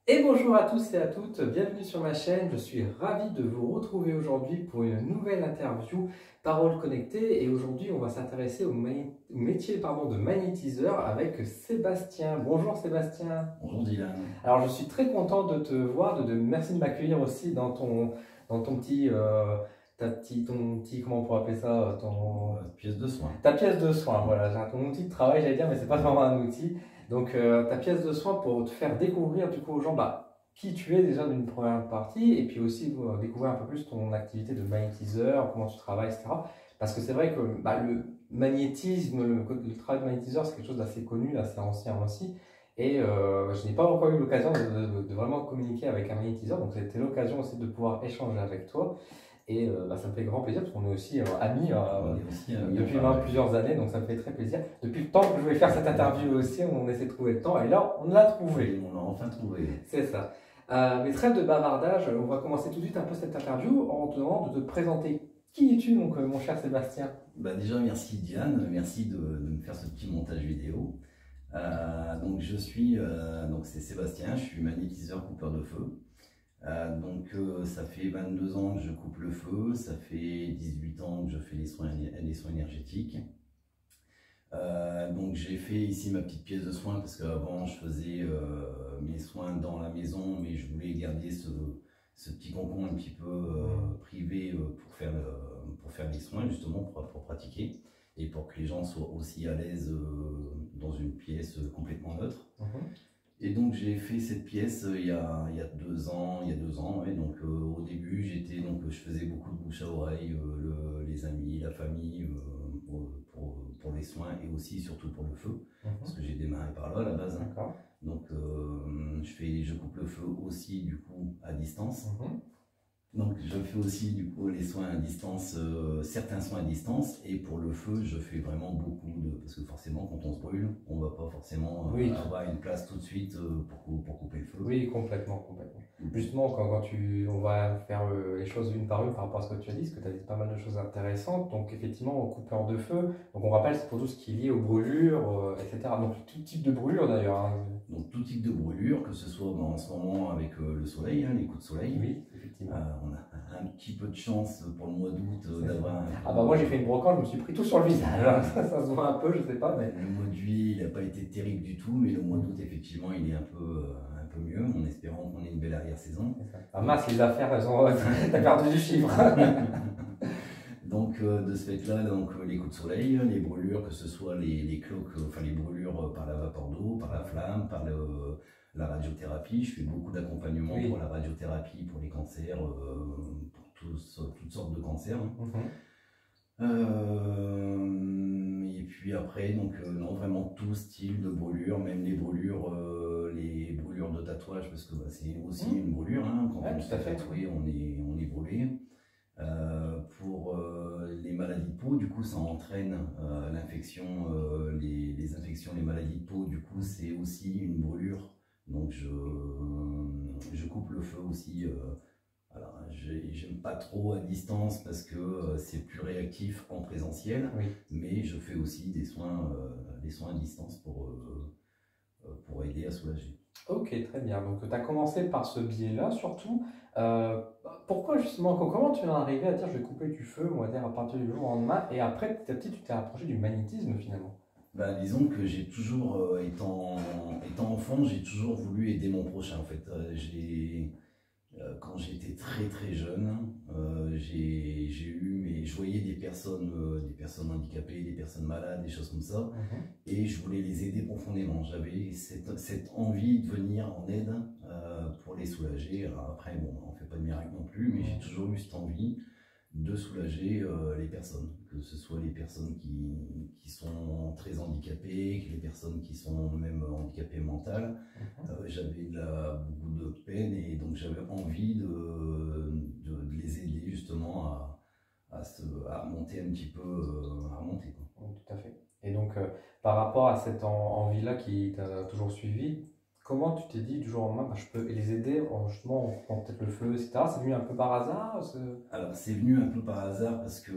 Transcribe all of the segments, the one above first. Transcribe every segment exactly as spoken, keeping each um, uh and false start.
Et bonjour à tous et à toutes, bienvenue sur ma chaîne. Je suis ravi de vous retrouver aujourd'hui pour une nouvelle interview Paroles connectées. Et aujourd'hui, on va s'intéresser au, mani- au métier pardon, de magnétiseur avec Sébastien. Bonjour Sébastien. Bonjour Dylan. Alors, je suis très content de te voir, de, de merci de m'accueillir aussi dans ton, dans ton petit, euh, ta petit, ton petit, comment on pourrait appeler ça, ton, Euh, pièce de soin. ta pièce de soin. Voilà, j'ai ton outil de travail, j'allais dire, mais c'est pas vraiment un outil. Donc, euh, ta pièce de soin pour te faire découvrir du coup aux gens bah, qui tu es déjà d'une première partie et puis aussi euh, découvrir un peu plus ton activité de magnétiseur, comment tu travailles, et cetera. Parce que c'est vrai que bah, le magnétisme, le, le travail de magnétiseur, c'est quelque chose d'assez connu, assez ancien aussi. Et euh, je n'ai pas encore eu l'occasion de, de- de vraiment communiquer avec un magnétiseur, donc c'était l'occasion aussi de pouvoir échanger avec toi. Et euh, bah, ça me fait grand plaisir parce qu'on est aussi euh, amis euh, On est aussi amis, depuis enfin, maintenant plusieurs années, donc ça me fait très plaisir. Depuis le temps que je voulais faire cette interview aussi, on essaie de trouver le temps et là on l'a trouvé. on l'a enfin trouvé. C'est ça. Euh, mais trêve de bavardage, on va commencer tout de suite un peu cette interview en te demandant de te présenter. Qui es-tu donc euh, mon cher Sébastien? Bah déjà merci Diane, merci de, de me faire ce petit montage vidéo. Euh, donc je suis, euh, donc c'est Sébastien, je suis magnétiseur coupeur de feu. Euh, donc euh, ça fait vingt-deux ans que je coupe le feu, ça fait dix-huit ans que je fais les soins, les soins énergétiques. Euh, donc j'ai fait ici ma petite pièce de soin parce qu'avant je faisais euh, mes soins dans la maison, mais je voulais garder ce, ce petit cocon un petit peu euh, privé euh, pour, faire le- pour faire les soins justement, pour, pour pratiquer et pour que les gens soient aussi à l'aise euh, dans une pièce complètement neutre. Mhm. Et donc j'ai fait cette pièce euh, il, y a, il y a deux ans, il y a deux ans, ouais. Donc euh, au début j'étais donc je faisais beaucoup de bouche à oreille, euh, le- les amis, la famille euh, pour, pour- pour les soins et aussi surtout pour le feu, Mhm. parce que j'ai démarré par là à la base, hein. D'accord. Donc euh, je fais, je coupe le feu aussi du coup à distance. Mhm. Donc je fais aussi du coup les soins à distance, euh, certains soins à distance, et pour le feu je fais vraiment beaucoup de, parce que forcément quand on se brûle, on va pas forcément euh, Oui. avoir une place tout de suite euh, pour, cou- pour couper le feu. Oui, complètement, complètement. Justement, quand, quand tu, on va faire euh, les choses une par une par rapport à ce que tu as dit, parce que tu as dit pas mal de choses intéressantes. Donc, effectivement, au coupeur de feu, donc on rappelle, c'est pour tout ce qui est lié aux brûlures, euh, et cetera. Donc, tout type de brûlure d'ailleurs, hein. Donc tout type de brûlure, que ce soit ben, en ce moment avec euh, le soleil, hein, les coups de soleil. Oui, effectivement. Euh, on a un petit peu de chance pour le mois d'août euh, C'est d'avoir un... Ah bah moi j'ai fait une brocante, je me suis pris tout sur le visage. Alors, ça, ça se voit un peu, je sais pas, mais Le mois de juillet, il n'a pas été terrible du tout, mais le mois d'août, effectivement, il est un peu, euh, un peu mieux, en espérant qu'on ait une belle arrière-saison. c'est ça. Ah mince, les affaires, elles ont... t'as perdu du chiffre. Donc euh, de ce fait-là, donc euh, les coups de soleil, les brûlures, que ce soit les, les cloques, euh, enfin les brûlures euh, par la vapeur d'eau, par la flamme, par le, la radiothérapie. Je fais beaucoup d'accompagnement Oui. pour la radiothérapie, pour les cancers, euh, pour tous, toutes sortes de cancers. Mhm. Euh, et puis après, donc euh, non, vraiment tout style de brûlure, même les brûlures, euh, les brûlures de tatouage, parce que bah, c'est aussi Mhm. une brûlure, hein, quand Ouais, on tout se à fait fait. tatouer, on est, on est brûlé. Euh, pour euh, les maladies de peau, du coup, ça entraîne euh, l'infection, euh, les, les infections, les maladies de peau, du coup, c'est aussi une brûlure. Donc, je, je coupe le feu aussi. Euh, alors, j'ai- j'aime pas trop à distance parce que euh, c'est plus réactif en présentiel, Oui. mais je fais aussi des soins, euh, des soins à distance pour, euh, euh, pour aider à soulager. Ok, très bien. Donc tu as commencé par ce biais-là surtout. Euh, pourquoi justement, co- comment tu en es arrivé à dire je vais couper du feu, on va dire à partir du jour au lendemain, et après petit à petit tu t'es rapproché du magnétisme finalement? Bah, disons que j'ai toujours, euh, étant, étant enfant, j'ai toujours voulu aider mon prochain. En fait, Euh, j'ai, euh, quand j'étais très très jeune, euh, j'ai, j'ai eu, mais je voyais des personnes, euh, des personnes handicapées, des personnes malades, des choses comme ça, Mhm. et je voulais les aider profondément. J'avais cette, cette envie de venir en aide euh, pour les soulager. Alors après, bon, on fait pas de miracle non plus, mais j'ai toujours eu cette envie de soulager euh, les personnes, que ce soit les personnes qui, qui sont très handicapées, que les personnes qui sont même handicapées mentales. Mhm. Euh, j'avais de la- beaucoup de peine et donc j'avais envie de, de, de les aider justement à, à, se, à monter un petit peu, euh, à remonter, quoi. Oui, tout à fait. Et donc, euh, par rapport à cette en- envie-là qui t'a toujours suivi, comment tu t'es dit du jour au lendemain, bah, je peux les aider en justement en coupant peut-être le feu, et cetera. C'est venu un peu par hasard? Alors c'est venu un peu par hasard parce que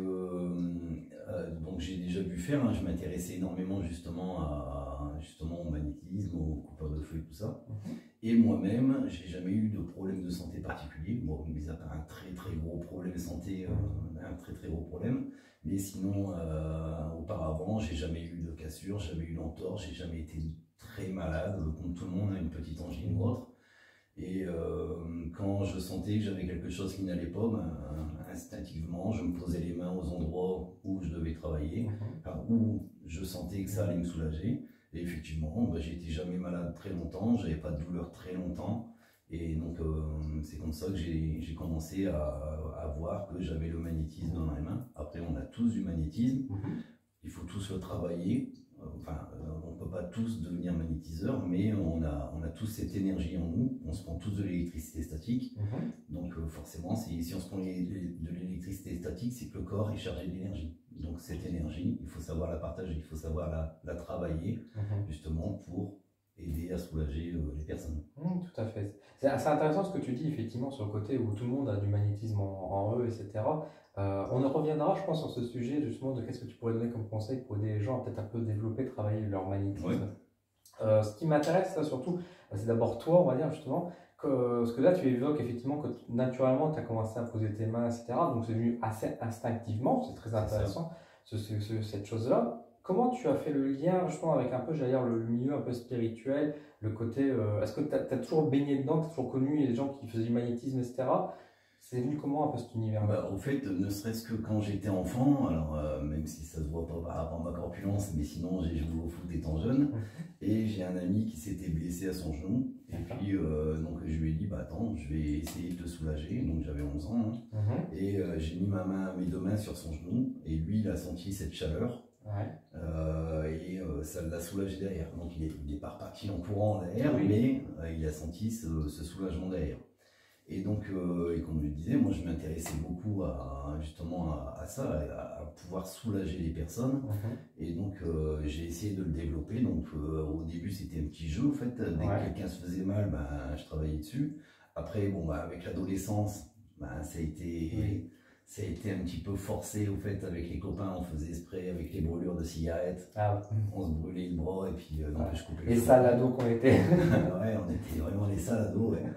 euh, donc j'ai déjà vu faire, hein, je m'intéressais énormément justement à justement au magnétisme, au coupeur de feu et tout ça. Mm-hmm. Et moi-même, j'ai jamais eu de problème de santé particulier. Bon, mis à part un très très gros problème de santé, euh, un très très gros problème. Mais sinon, euh, auparavant, j'ai jamais eu de cassure, jamais eu d'entorse, j'ai jamais été très malade, comme tout le monde a une petite angine ou autre. Et euh, quand je sentais que j'avais quelque chose qui n'allait pas, ben, instinctivement, je me posais les mains aux endroits où je devais travailler, enfin, où je sentais que ça allait me soulager. Et effectivement, ben, j'ai été jamais malade très longtemps, j'avais pas de douleur très longtemps. Et donc, euh, c'est comme ça que j'ai commencé à, à voir que j'avais le magnétisme dans les mains. Après, on a tous du magnétisme, il faut tous le travailler. Enfin, on ne peut pas tous devenir magnétiseurs, mais on a, on a tous cette énergie en nous. On se prend tous de l'électricité statique. Mmh. Donc, euh, forcément, si on se prend les, les, de l'électricité statique, c'est que le corps est chargé d'énergie. Donc, cette énergie, il faut savoir la partager, il faut savoir la, la travailler, mmh. justement, pour aider à soulager euh, les personnes. Mmh, tout à fait. C'est assez intéressant ce que tu dis, effectivement, sur le côté où tout le monde a du magnétisme en, en eux, et cetera. Euh, on en reviendra, je pense, sur ce sujet, justement, de qu'est-ce que tu pourrais donner comme conseil pour aider les gens à peut-être un peu développer, travailler leur magnétisme. Ouais. Euh, ce qui m'intéresse, là, surtout, c'est d'abord toi, on va dire, justement, que, parce que là, tu évoques effectivement que naturellement, tu as commencé à poser tes mains, et cetera. Donc, c'est venu assez instinctivement, c'est très intéressant, ce, ce, ce, cette chose-là. Comment tu as fait le lien, justement, avec un peu, j'allais dire, le, le milieu un peu spirituel, le côté, euh, est-ce que tu as, as toujours baigné dedans, tu as toujours connu les gens qui faisaient du magnétisme, et cetera. C'est venu comment un peu cet univers-là? Bah, au fait, ne serait-ce que quand j'étais enfant, alors euh, même si ça se voit pas par rapport à ma corpulence, mais sinon j'ai joué au foot étant jeune, mmh. et j'ai un ami qui s'était blessé à son genou, et puis euh, donc je lui ai dit, bah attends, je vais essayer de te soulager, donc j'avais onze ans, hein. mmh. et euh, j'ai mis ma main, mes deux mains sur son genou, et lui il a senti cette chaleur, ouais. euh, et euh, ça l'a soulagé derrière, donc il est, il est pas reparti en courant derrière, oui. mais euh, il a senti ce, ce soulagement derrière. Et donc, euh, et comme je le disais, moi je m'intéressais beaucoup à, justement à, à ça, à, à pouvoir soulager les personnes. Mm-hmm. Et donc euh, j'ai essayé de le développer. Donc euh, au début c'était un petit jeu en fait. Dès ouais. que quelqu'un se faisait mal, ben, je travaillais dessus. Après, bon, ben, avec l'adolescence, ben, ça a été... Oui. Ça a été un petit peu forcé au fait avec les copains, on faisait spray avec les brûlures de cigarettes, ah. on se brûlait le bras et puis euh, donc, ouais. je coupais les salados qu'on était. Ouais, on était vraiment les salados, ouais.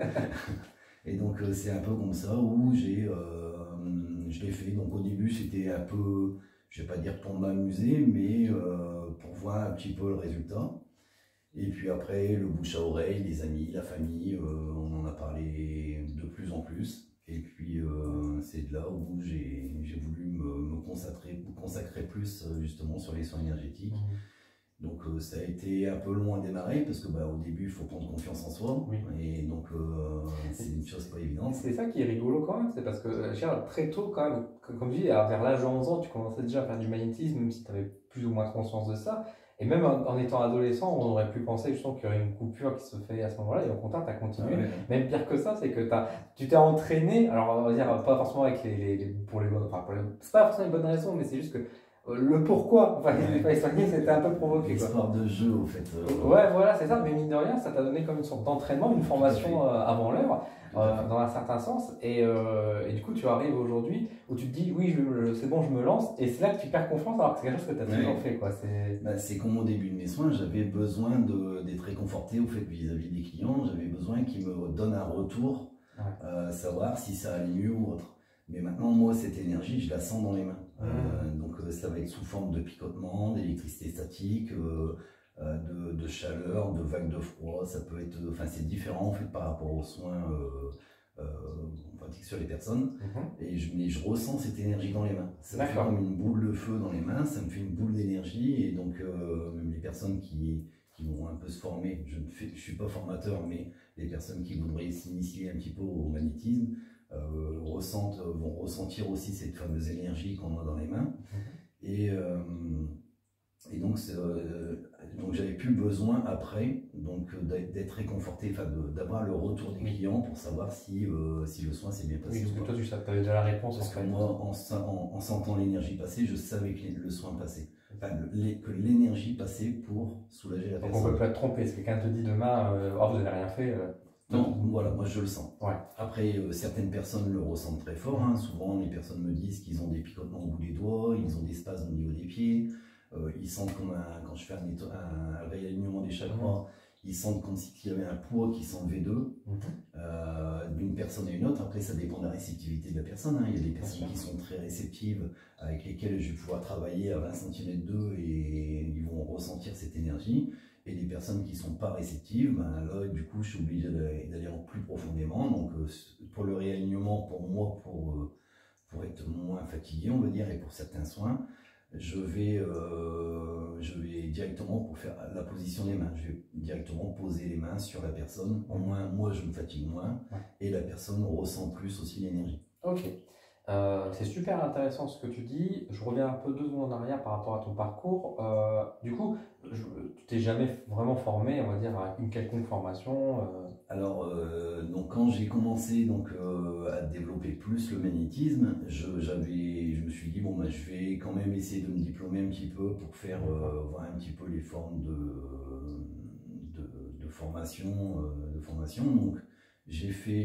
Et donc euh, c'est un peu comme ça où j'ai, euh, je l'ai fait. Donc au début c'était un peu, je vais pas dire pour m'amuser, mais euh, pour voir un petit peu le résultat. Et puis après le bouche à oreille, les amis, la famille, euh, on en a parlé de plus en plus. Et puis euh, c'est de là où j'ai voulu me, me, consacrer, me consacrer plus justement sur les soins énergétiques. Mmh. Donc euh, ça a été un peu long à démarrer parce que bah, au début il faut prendre confiance en soi, oui. et donc euh, c'est une chose pas évidente. C'est ça qui est rigolo quand même, c'est parce que très tôt quand même, comme je dis, vers l'âge de onze ans, tu commençais déjà à faire du magnétisme, même si tu avais plus ou moins conscience de ça. Et même en, en étant adolescent, on aurait pu penser justement qu'il y aurait une coupure qui se fait à ce moment-là, et au contraire, tu as continué. Ah ouais. Même pire que ça, c'est que as, tu t'es entraîné, alors on va dire pas forcément avec les, les, les pour les bonnes, enfin pour les, c'est pas forcément une bonne raison, mais c'est juste que le pourquoi, enfin, ouais. c'était un peu provoqué. L'histoire de jeu, au fait. Euh... Ouais, voilà, c'est ça, mais mine de rien, ça t'a donné comme une sorte d'entraînement, une formation euh, avant l'heure, euh, dans un certain sens, et, euh, et du coup, tu arrives aujourd'hui où tu te dis, oui, c'est bon, je me lance, et c'est là que tu perds confiance, alors que c'est quelque chose que tu as ouais. toujours fait, quoi. C'est bah, comme au début de mes soins, j'avais besoin d'être réconforté, au fait, vis-à-vis des clients, j'avais besoin qu'ils me donnent un retour, ouais. euh, savoir si ça allait mieux ou autre. Mais maintenant, moi, cette énergie, je la sens dans les mains. Mmh. Euh, donc, euh, ça va être sous forme de picotement, d'électricité statique, euh, euh, de, de chaleur, de vagues de froid. Ça peut être, enfin, c'est différent en fait par rapport aux soins euh, euh, on pratique sur les personnes. Mmh. Et je, mais je ressens cette énergie dans les mains. Ça me fait comme une boule de feu dans les mains. Ça me fait une boule d'énergie. Et donc, euh, même les personnes qui, qui vont un peu se former, je ne fais, je suis pas formateur, mais les personnes qui voudraient s'initier un petit peu au magnétisme. Euh, ressentent, vont ressentir aussi cette fameuse énergie qu'on a dans les mains. Mmh. Et, euh, et donc, euh, donc j'avais plus besoin après d'être réconforté, enfin d'avoir le retour des clients pour savoir si, euh, si le soin s'est bien passé. Oui, parce que toi tu avais déjà la réponse. Parce que moi, en, en, en sentant l'énergie passer, je savais que le soin passait. enfin, les, que l'énergie passait pour soulager la Donc personne. on peut pas te tromper, si quelqu'un te dit demain, euh, oh, vous n'avez rien fait. Euh, Non, voilà, moi je le sens. Ouais. Après, euh, certaines personnes le ressentent très fort. Hein. Souvent, les personnes me disent qu'ils ont des picotements au bout des doigts, ils ont des spasmes au niveau des pieds. Euh, ils sentent comme un, quand je fais un, un, un réalignement des chakras, mmh. ils sentent comme s'il y avait un poids qui s'enlevait d'eux, mmh. euh, d'une personne à une autre. Après, ça dépend de la réceptivité de la personne. Hein. Il y a des personnes qui sont très réceptives, avec lesquelles je vais pouvoir travailler à vingt centimètres d'eux et ils vont ressentir cette énergie. Et des personnes qui ne sont pas réceptives, ben là, du coup, je suis obligé d'aller en plus profondément. Donc, euh, pour le réalignement, pour moi, pour, euh, pour être moins fatigué, on va dire, et pour certains soins, je vais, euh, je vais directement pour faire la position des mains. Je vais directement poser les mains sur la personne. Au moins, moi, je me fatigue moins, ouais. Et la personne ressent plus aussi l'énergie. Ok. Euh, c'est super intéressant ce que tu dis. Je reviens un peu deux secondes en arrière par rapport à ton parcours. Euh, du coup, je, tu t'es jamais vraiment formé, on va dire, à une quelconque formation euh... Alors, euh, donc quand j'ai commencé donc, euh, à développer plus le magnétisme, je, j'avais, je me suis dit, bon, bah, je vais quand même essayer de me diplômer un petit peu pour faire euh, voir un petit peu les formes de, de, de formation. Euh, de formation. Donc, j'ai fait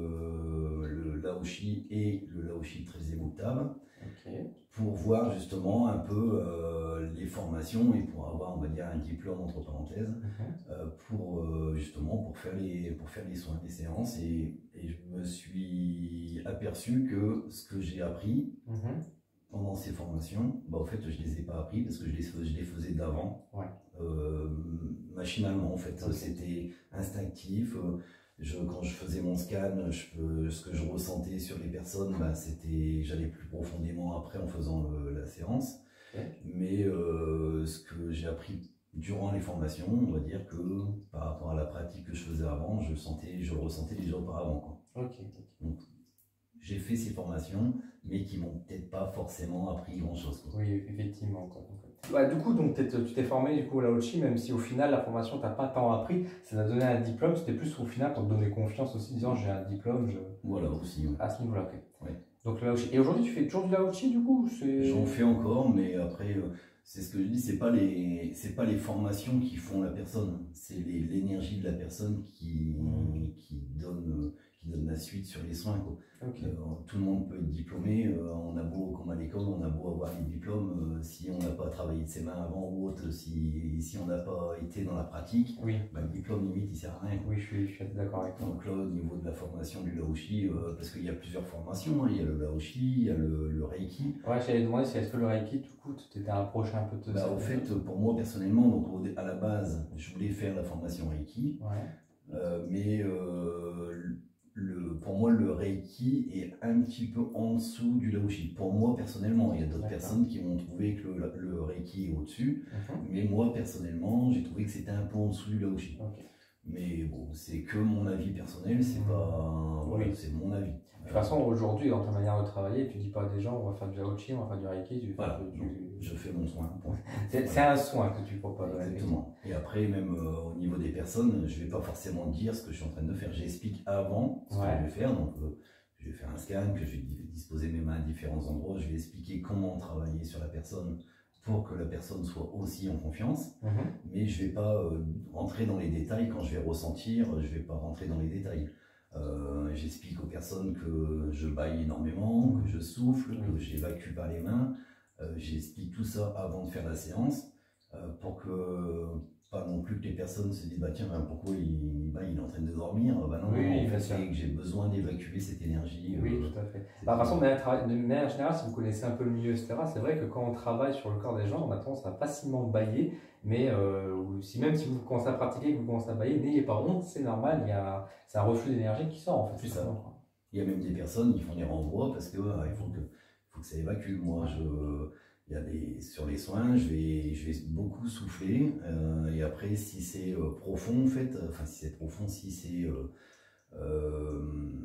le, le Laoshi et le Laoshi Trézé Muktav, okay. Pour voir justement un peu euh, les formations et pour avoir, on va dire, un diplôme entre parenthèses, mm-hmm. euh, pour euh, justement pour faire les pour faire les soins, les séances, et, et je me suis aperçu que ce que j'ai appris mm-hmm. pendant ces formations, bah au fait je les ai pas appris parce que je les je les faisais d'avant, ouais. euh, machinalement en fait, okay. C'était instinctif. Euh, Je, quand je faisais mon scan, je peux, ce que je ressentais sur les personnes, bah, c'était, j'allais plus profondément après en faisant le, la séance. Okay. Mais euh, ce que j'ai appris durant les formations, on va dire que par rapport à la pratique que je faisais avant, je sentais, je le ressentais déjà auparavant, quoi. Okay. Donc, j'ai fait ces formations, mais qui m'ont peut-être pas forcément appris grand-chose, quoi. Oui, effectivement, quoi. Donc, ouais, du coup, donc, tu t'es formé du coup, au Laoshi, même si au final la formation t'a pas tant appris, ça t'a donné un diplôme, c'était plus au final pour te donner confiance aussi, disant j'ai un diplôme. Je... Voilà, aussi. Ouais. À ce niveau-là, ok. Ouais. Donc le Laoshi. Et aujourd'hui, tu fais toujours du Laoshi du coup? J'en fais encore, mais après, euh, c'est ce que je dis, c'est pas les, c'est pas les formations qui font la personne, c'est l'énergie de la personne qui, mmh. qui donne. Euh, qui donne la suite sur les soins, quoi. Okay. Euh, tout le monde peut être diplômé, euh, on a beau, comme à l'école, on a beau avoir les diplômes, euh, si on n'a pas travaillé de ses mains avant ou autre, si, si on n'a pas été dans la pratique, oui. Bah, le diplôme limite il sert à rien. Oui, je suis, je suis d'accord avec toi. Donc là, au niveau de la formation du Laoshi, euh, parce qu'il y a plusieurs formations, hein, il y a le Laoshi, il y a le, le Reiki. Ouais, j'allais demander si est-ce que le Reiki, du coup, tu t'étais approché un peu de ça. Bah, au fait, pour moi personnellement, donc à la base, je voulais faire la formation Reiki, ouais. euh, mais euh, Le, pour moi, le Reiki est un petit peu en dessous du Laoshi. Pour moi, personnellement, il y a d'autres personnes qui vont trouver que le, le Reiki est au-dessus. Uh-huh. Mais moi, personnellement, j'ai trouvé que c'était un peu en dessous du Laoshi. Okay. Mais bon, c'est que mon avis personnel, c'est mmh. pas... Voilà, oui. C'est mon avis. De toute façon, aujourd'hui, dans ta manière de travailler, tu dis pas à des gens, on va faire du Laoshi, on va faire du Reiki. Tu voilà, fais du... Je fais mon soin. C'est voilà. Un soin que tu proposes. Exactement. Et après, même euh, au niveau des personnes, je vais pas forcément dire ce que je suis en train de faire. J'explique avant ce ouais. que je vais faire. Donc, euh, je vais faire un scan, que je vais disposer mes mains à différents endroits. Je vais expliquer comment travailler sur la personne pour que la personne soit aussi en confiance. Mmh. Mais je vais pas euh, rentrer dans les détails. Quand je vais ressentir, je vais pas rentrer dans les détails. Euh, J'explique aux personnes que je baille énormément, que je souffle, mmh. que j'évacue par les mains. Euh, J'explique tout ça avant de faire la séance euh, pour que pas non plus que les personnes se disent bah tiens ben, pourquoi il, bah, il est en train de dormir, bah non, oui, en fait c'est que j'ai besoin d'évacuer cette énergie. Oui, euh, tout à fait. Bah, de toute façon, de manière générale, si vous connaissez un peu le milieu, et cetera, c'est vrai que quand on travaille sur le corps des gens, on a tendance à facilement bailler, mais euh, si, même si vous commencez à pratiquer, que vous commencez à bailler, n'ayez pas honte, c'est normal, il y a, c'est un reflux d'énergie qui sort en fait. C'est ça. Quoi. Il y a même des personnes qui font des renvois parce que euh, il faut que, faut que ça évacue. Moi, je... Il y a des, sur les soins, je vais, je vais beaucoup souffler euh, et après si c'est euh, profond en fait, enfin si c'est profond, si c'est euh, euh,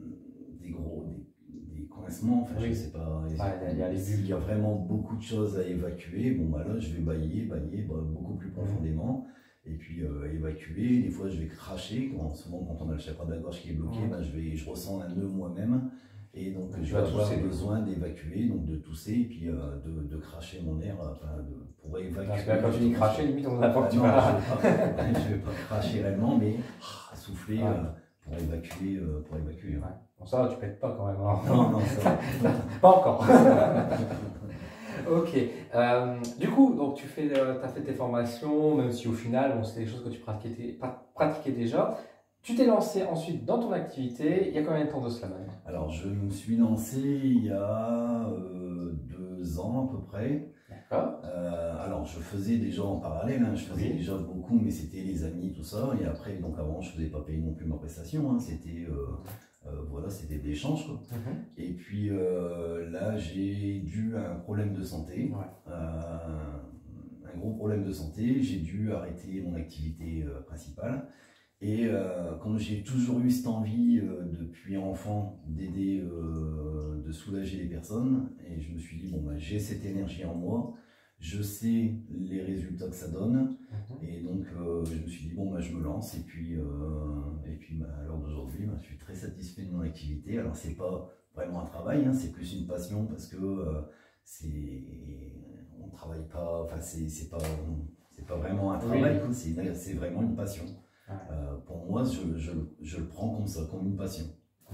des gros, des, des coincements, enfin oui. Je sais pas, ouais, il y a, s'il y a vraiment beaucoup de choses à évacuer, bon bah là je vais bailler, bailler bah, beaucoup plus profondément et puis euh, évacuer, des fois je vais cracher, quand, souvent quand on a le chakra de la gorge qui est bloqué, mmh. bah, je, vais, je ressens un nœud moi-même. Et donc, Tu je vas vais avoir tousser. besoin d'évacuer, donc de tousser, et puis euh, de, de cracher mon air, enfin, de, pour évacuer. Parce que là, quand tu dis cracher, limite, on a pas Ah que tu non, vas. je ne vais pas cracher réellement, mais ah, souffler Ouais. euh, pour évacuer. Euh, pour évacuer hein. Ouais. Bon, ça va, tu pètes pas quand même. Hein. Non, non, ça va. Pas encore. Ok. Euh, du coup, donc tu fais, euh, as fait tes formations, même si au final, bon, c'est des choses que tu pratiquais, pratiquais déjà. Tu t'es lancé ensuite dans ton activité. Il y a combien de temps de cela maintenant? Alors, je me suis lancé il y a euh, deux ans à peu près. D'accord. Euh, alors, je faisais déjà en parallèle, hein, je faisais Oui. déjà beaucoup, mais c'était les amis, tout ça. Et après, donc avant, je ne faisais pas payer non plus ma prestation. Hein, c'était euh, euh, voilà, c'était de l'échange, quoi. Mm-hmm. Et puis euh, là, j'ai dû à un problème de santé, Ouais. euh, un gros problème de santé. J'ai dû arrêter mon activité euh, principale. Et euh, comme j'ai toujours eu cette envie euh, depuis enfant d'aider, euh, de soulager les personnes, et je me suis dit, bon, bah, j'ai cette énergie en moi, je sais les résultats que ça donne, Mm-hmm. et donc euh, je me suis dit, bon, bah, je me lance, et puis, euh, et puis bah, à l'heure d'aujourd'hui, bah, je suis très satisfait de mon activité. Alors, c'est pas vraiment un travail, hein, c'est plus une passion, parce que euh, c'est, on travaille pas, enfin, c'est c'est pas, c'est pas vraiment un travail, Oui. c'est c'est vraiment une passion. Ouais. Euh, pour moi, je, je, je le prends comme ça, comme une passion. Mm.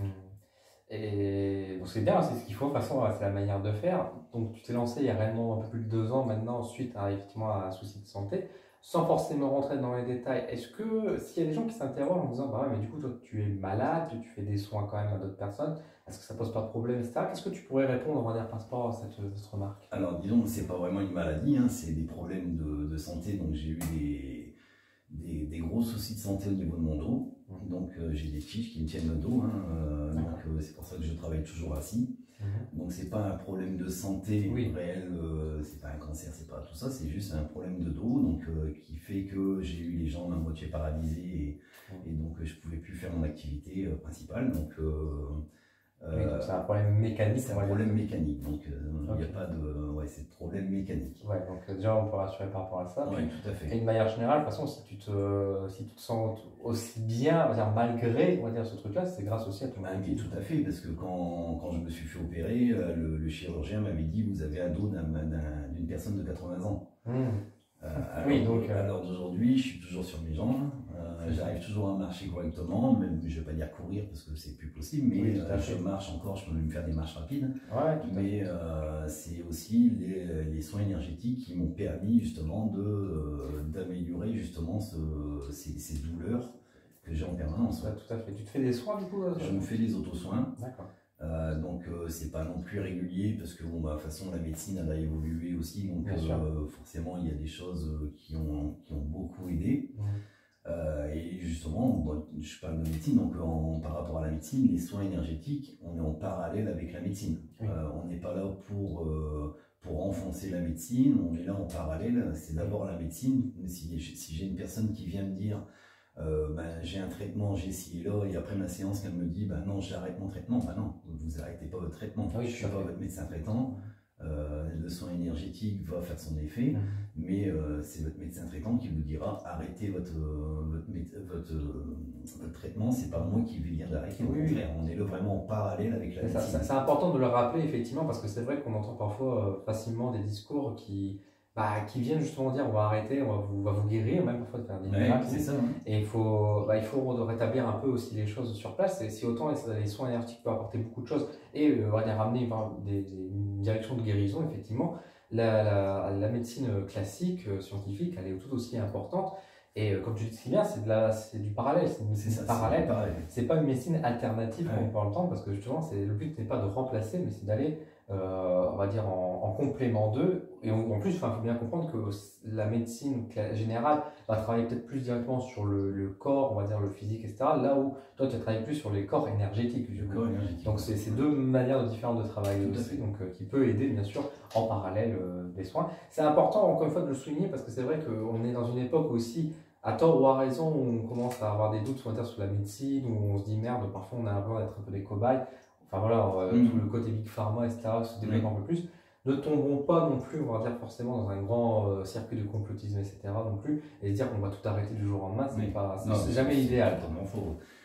Et bon, c'est bien, c'est ce qu'il faut, de toute façon, c'est la manière de faire. Donc tu t'es lancé il y a réellement un peu plus de deux ans maintenant, suite à, effectivement, à un souci de santé, sans forcément rentrer dans les détails. Est-ce que s'il y a des gens qui s'interrogent en disant, bah ouais, mais du coup, toi, tu es malade, tu fais des soins quand même à d'autres personnes, est-ce que ça pose pas de problème, et cetera. Qu'est-ce que tu pourrais répondre, on va dire, par rapport à cette, cette remarque? Alors, disons, c'est pas vraiment une maladie, hein, c'est des problèmes de, de santé. Donc, j'ai eu des, des, des gros soucis de santé au niveau de mon dos. Donc, euh, j'ai des tiges qui me tiennent le dos. Hein, euh, donc, euh, c'est pour ça que je travaille toujours assis. Mm-hmm. Donc, c'est pas un problème de santé Oui. réel, euh, c'est pas un cancer, c'est pas tout ça, c'est juste un problème de dos, donc euh, qui fait que j'ai eu les jambes à moitié paralysées, et, et donc euh, je pouvais plus faire mon activité euh, principale. Donc, euh, Oui, donc c'est un problème mécanique. c'est on un va dire. problème mécanique, donc il Ok. n'y a pas de, ouais, c'est de problème mécanique. Ouais, donc euh, déjà on peut rassurer par rapport à ça. Oui, Puis, tout à fait. et de manière générale, de toute façon, si tu te, si tu te sens aussi bien, on va dire, malgré on va dire, ce truc-là, c'est grâce aussi à ton Ah oui, activité. tout à fait, parce que quand, quand je me suis fait opérer, euh, le, le chirurgien m'avait dit, vous avez un dos d'un- d'un- d'une personne de quatre-vingts ans. Mmh. Euh, alors, Oui, donc, euh, à l'heure d'aujourd'hui, je suis toujours sur mes jambes, euh, j'arrive toujours à marcher correctement, même je ne vais pas dire courir parce que c'est plus possible, mais Oui, tout à euh, fait. je marche encore, je peux même faire des marches rapides. Ouais, tout à fait. Mais euh, c'est aussi les, les soins énergétiques qui m'ont permis justement de, euh, d'améliorer justement ce, ces, ces douleurs que j'ai en permanence. Ouais, tout à fait. Tu te fais des soins du coup là, Je me fais des auto-soins. D'accord. Euh, donc euh, c'est pas non plus régulier parce que bon bah de toute façon la médecine elle a évolué aussi, donc Bien sûr. euh, forcément il y a des choses euh, qui ont, qui ont beaucoup aidé. Mmh. Euh, et justement, bon, je parle de médecine, donc en, par rapport à la médecine, les soins énergétiques, on est en parallèle avec la médecine. Oui. Euh, on n'est pas là pour, euh, pour enfoncer la médecine, on est là en parallèle, c'est d'abord la médecine. Si, si j'ai une personne qui vient me dire Euh, ben, j'ai un traitement, j'ai ci et là, et après ma séance, qu'elle me dit, ben non, j'arrête mon traitement. Ben non, vous n'arrêtez pas votre traitement. Oui, je ne suis pas votre médecin traitant. Euh, le soin énergétique va faire son effet, Mmh. mais euh, c'est votre médecin traitant qui vous dira arrêtez votre, euh, votre, votre, euh, votre traitement. C'est pas moi qui vais dire d'arrêter. Au Oui. contraire, on est là vraiment en parallèle avec la C'est ça, médecine. ça- c'est important de le rappeler effectivement parce que c'est vrai qu'on entend parfois euh, facilement des discours qui, bah, qui viennent justement dire on va arrêter, on va vous, on va vous guérir, même parfois de faire des Ouais, miracles. c'est ça. Hein. Et il faut, bah, il faut rétablir un peu aussi les choses sur place. Et si autant les soins énergétiques peuvent apporter beaucoup de choses et euh, on va dire, ramener enfin, des, des, une direction de guérison, effectivement, la, la, la médecine classique, euh, scientifique, elle est tout aussi importante. Et euh, comme tu dis si bien, c'est de la, c'est du parallèle, c'est une médecine C'est ça, parallèle. c'est pareil. C'est pas une médecine alternative Ouais. comme on peut l'entendre parce que justement, c'est, le but n'est pas de remplacer, mais c'est d'aller, euh, on va dire, en, en complément d'eux. Et on- en plus, il faut bien comprendre que la médecine cla- générale va travailler peut-être plus directement sur le, le corps, on va dire le physique, et cetera. Là où toi, tu as travaillé plus sur les corps énergétiques. Du Le coup. corps énergétique. Donc, c'est c'est deux manières différentes de travailler Tout à aussi, fait. donc, euh, qui peut aider, bien sûr, en parallèle euh, des soins. C'est important, encore une fois, de le souligner parce que c'est vrai qu'on est dans une époque aussi, à tort ou à raison, où on commence à avoir des doutes on va dire, sur la médecine, où on se dit merde, parfois on a l'impression d'être un peu des cobayes. Enfin voilà, euh, Mm. tout le côté Big Pharma, et cetera, se développe Mm. un peu plus. Ne tombons pas non plus, on va dire forcément, dans un grand euh, circuit de complotisme, et cetera non plus, et se dire qu'on va tout arrêter du jour au lendemain, c'est Oui. pas, c'est Non, c'est jamais idéal. C'est totalement faux.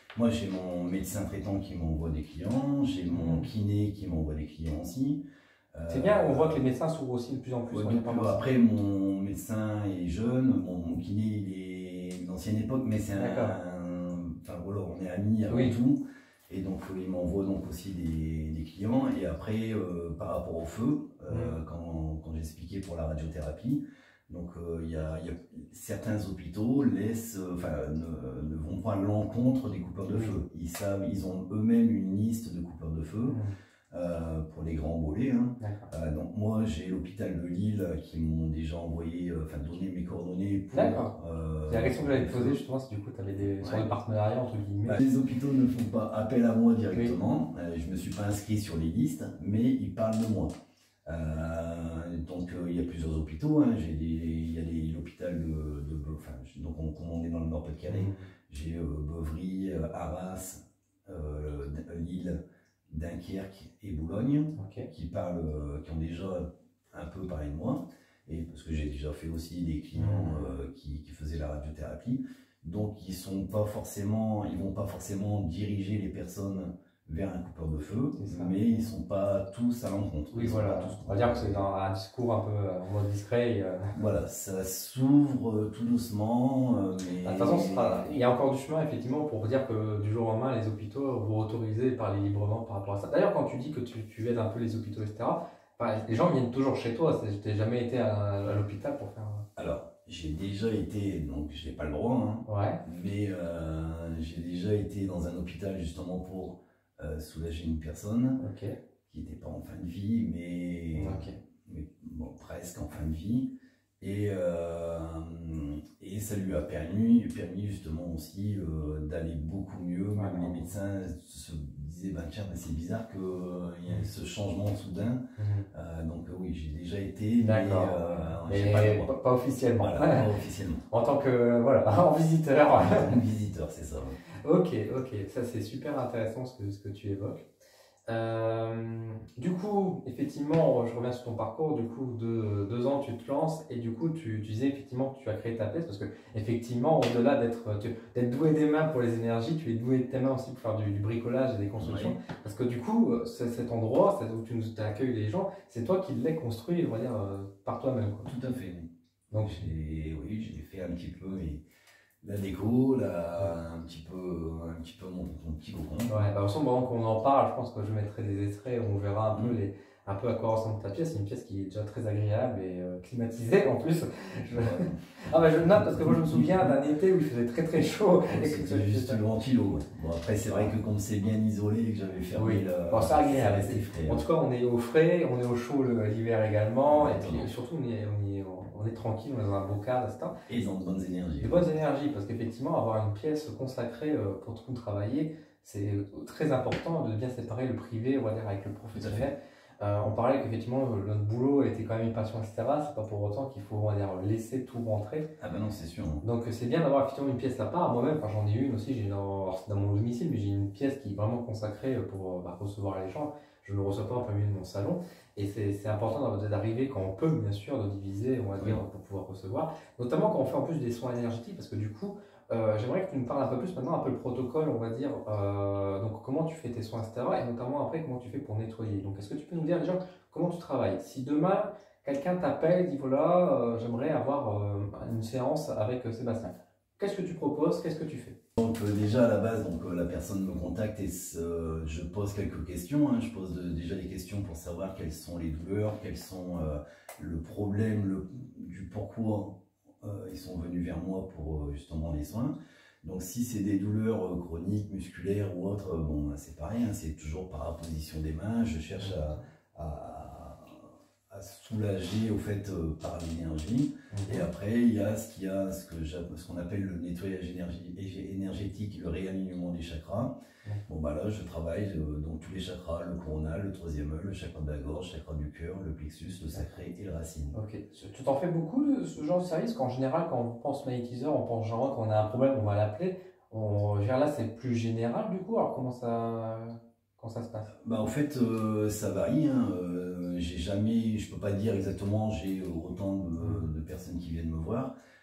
moi j'ai mon médecin traitant qui m'envoie des clients, j'ai mon kiné qui m'envoie des clients aussi. C'est bien, on voit que les médecins s'ouvrent aussi de plus en plus. Ouais, donc, après, mon médecin est jeune, mon, mon kiné il est d'ancienne époque, mais c'est un, un. Enfin voilà, on est amis avant oui. tout. Et donc il m'envoie donc aussi des, des clients. Et après, euh, par rapport au feu, euh, mmh. quand, quand j'expliquais pour la radiothérapie, donc il euh, y, a, y a certains hôpitaux laissent, enfin euh, ne, ne vont pas à l'encontre des coupeurs de mmh. feu. Ils savent, ils ont eux-mêmes une liste de coupeurs de feu. Mmh. Euh, pour les grands volets. Hein. Euh, donc moi j'ai l'hôpital de Lille qui m'ont déjà envoyé, enfin euh, donné mes coordonnées pour. D'accord. Euh, c'est la question que j'avais posée justement, c'est du coup tu avais des ouais. sur des partenariats entre guillemets. Bah, les hôpitaux ne font pas appel à moi directement. Oui. Euh, je me suis pas inscrit sur les listes, mais ils parlent de moi. Euh, donc il euh, y a plusieurs hôpitaux. Hein. J'ai il y a l'hôpital de, de enfin, donc on, on est dans le Nord-Pas-de-Calais. Mmh. J'ai euh, Beuvry, euh, Arras, euh, Lille, Dunkerque et Boulogne, okay. qui parlent, euh, qui ont déjà un peu parlé de moi, et parce que j'ai déjà fait aussi des clients mmh. euh, qui, qui faisaient la radiothérapie, donc ils sont pas forcément, ils vont pas forcément diriger les personnes vers un coupeur de feu, mais ils sont pas tous à l'encontre. Oui, voilà. On va dire que c'est dans un discours un peu en mode discret. Et, euh... Voilà, ça s'ouvre tout doucement. Euh, mais... De toute façon, sera... il y a encore du chemin, effectivement, pour dire que du jour au lendemain, les hôpitaux vont autoriser et parler librement par rapport à ça. D'ailleurs, quand tu dis que tu, tu aides un peu les hôpitaux, et cetera, enfin, les gens viennent toujours chez toi. Tu n'as jamais été à, à l'hôpital pour faire. Alors, j'ai déjà été, donc je n'ai pas le droit, hein, ouais. mais euh, j'ai déjà été dans un hôpital justement pour. Euh, soulager une personne okay. qui n'était pas en fin de vie, mais, okay. mais bon, presque en fin de vie. Et, euh, et ça lui a permis, permis justement aussi euh, d'aller beaucoup mieux. Même ouais, les médecins se disaient, ben, tiens, ben, c'est bizarre qu'il euh, y ait ce changement soudain. Mm-hmm. euh, donc oui, j'ai déjà été, mais, euh, mais pas, pas, pas officiellement. Voilà, pas officiellement. En tant que, voilà, en visiteur. En visiteur, c'est ça. Ouais. Ok, ok, ça c'est super intéressant ce que, ce que tu évoques. Euh, du coup, effectivement, je reviens sur ton parcours. Du coup, de deux ans, tu te lances et du coup, tu, tu disais effectivement que tu as créé ta pièce parce que, effectivement, au-delà d'être d'être doué des mains pour les énergies, tu es doué de tes mains aussi pour faire du, du bricolage et des constructions. Oui. Parce que, du coup, cet endroit où tu nous accueilles les gens, c'est toi qui l'as construit, on va dire, par toi-même. Tout à fait. Donc, oui, j'ai fait un petit peu. Et... la déco, la, un petit peu, un petit peu mon, mon petit cocon. Ouais, bah, de toute façon, pendant qu'on en parle, je pense que je mettrai des extraits où on verra un peu, mmh. les, un peu à quoi ressemble ta pièce. C'est une pièce qui est déjà très agréable et euh, climatisée en plus. Je... ah bah je note parce que moi je me souviens d'un été où il faisait très très chaud. C'était juste le ventilo. Bon après c'est vrai que comme c'est bien isolé et que j'avais fermé oui. le... Bon, c'est agréable. En tout cas on est au frais, on est au chaud l'hiver également. Ouais, et puis surtout on est, on est, on est tranquille, on est dans un beau cadre, et cetera. Et dans de bonnes énergies. De bonnes énergies, parce qu'effectivement, avoir une pièce consacrée pour tout travailler, c'est très important de bien séparer le privé, on va dire, avec le professionnel. Euh, on parlait qu'effectivement, notre boulot était quand même une passion, et cetera. C'est pas pour autant qu'il faut, on va dire, laisser tout rentrer. Ah ben non, c'est sûr. Donc c'est bien d'avoir effectivement une pièce à part. Moi-même, enfin, j'en ai une aussi, j'ai dans, dans mon domicile, mais j'ai une pièce qui est vraiment consacrée pour bah, recevoir les gens. Je ne le reçois pas en plein milieu de mon salon. Et c'est important d'arriver quand on peut, bien sûr, de diviser, on va dire, oui. pour pouvoir recevoir. Notamment quand on fait en plus des soins énergétiques, parce que du coup, euh, j'aimerais que tu nous parles un peu plus maintenant, un peu le protocole, on va dire, euh, donc comment tu fais tes soins, et cetera. Et notamment après, comment tu fais pour nettoyer. Donc, est-ce que tu peux nous dire déjà comment tu travailles? Si demain, quelqu'un t'appelle et dit voilà, euh, j'aimerais avoir euh, une séance avec euh, Sébastien. Qu'est-ce que tu proposes? Qu'est-ce que tu fais? Donc euh, déjà à la base, donc, euh, la personne me contacte et euh, je pose quelques questions. Hein. Je pose de, déjà des questions pour savoir quelles sont les douleurs, quels sont euh, le problème, le, du pourquoi euh, ils sont venus vers moi pour euh, justement les soins. Donc si c'est des douleurs euh, chroniques, musculaires ou autres, euh, bon c'est pareil, hein, c'est toujours par apposition des mains. Je cherche à, à, à soulager au fait euh, par l'énergie. Okay. Et après il y a ce qu'il y a ce que ce qu'on appelle le nettoyage énergétique, le réalignement des chakras. Okay. Bon bah là je travaille euh, donc tous les chakras, le coronal, le troisième œil, le chakra de la gorge, le chakra du cœur, le plexus, le sacré et le racine. Ok. Tu t'en fais beaucoup de ce genre de service? Qu'en général quand on pense magnétiseur, on pense genre quand on a un problème on va l'appeler. On... Là c'est plus général du coup. Alors comment ça Comment ça se passe? Bah en fait euh, ça varie, hein. euh, j'ai jamais, je peux pas dire exactement j'ai autant de, de personnes qui viennent me voir.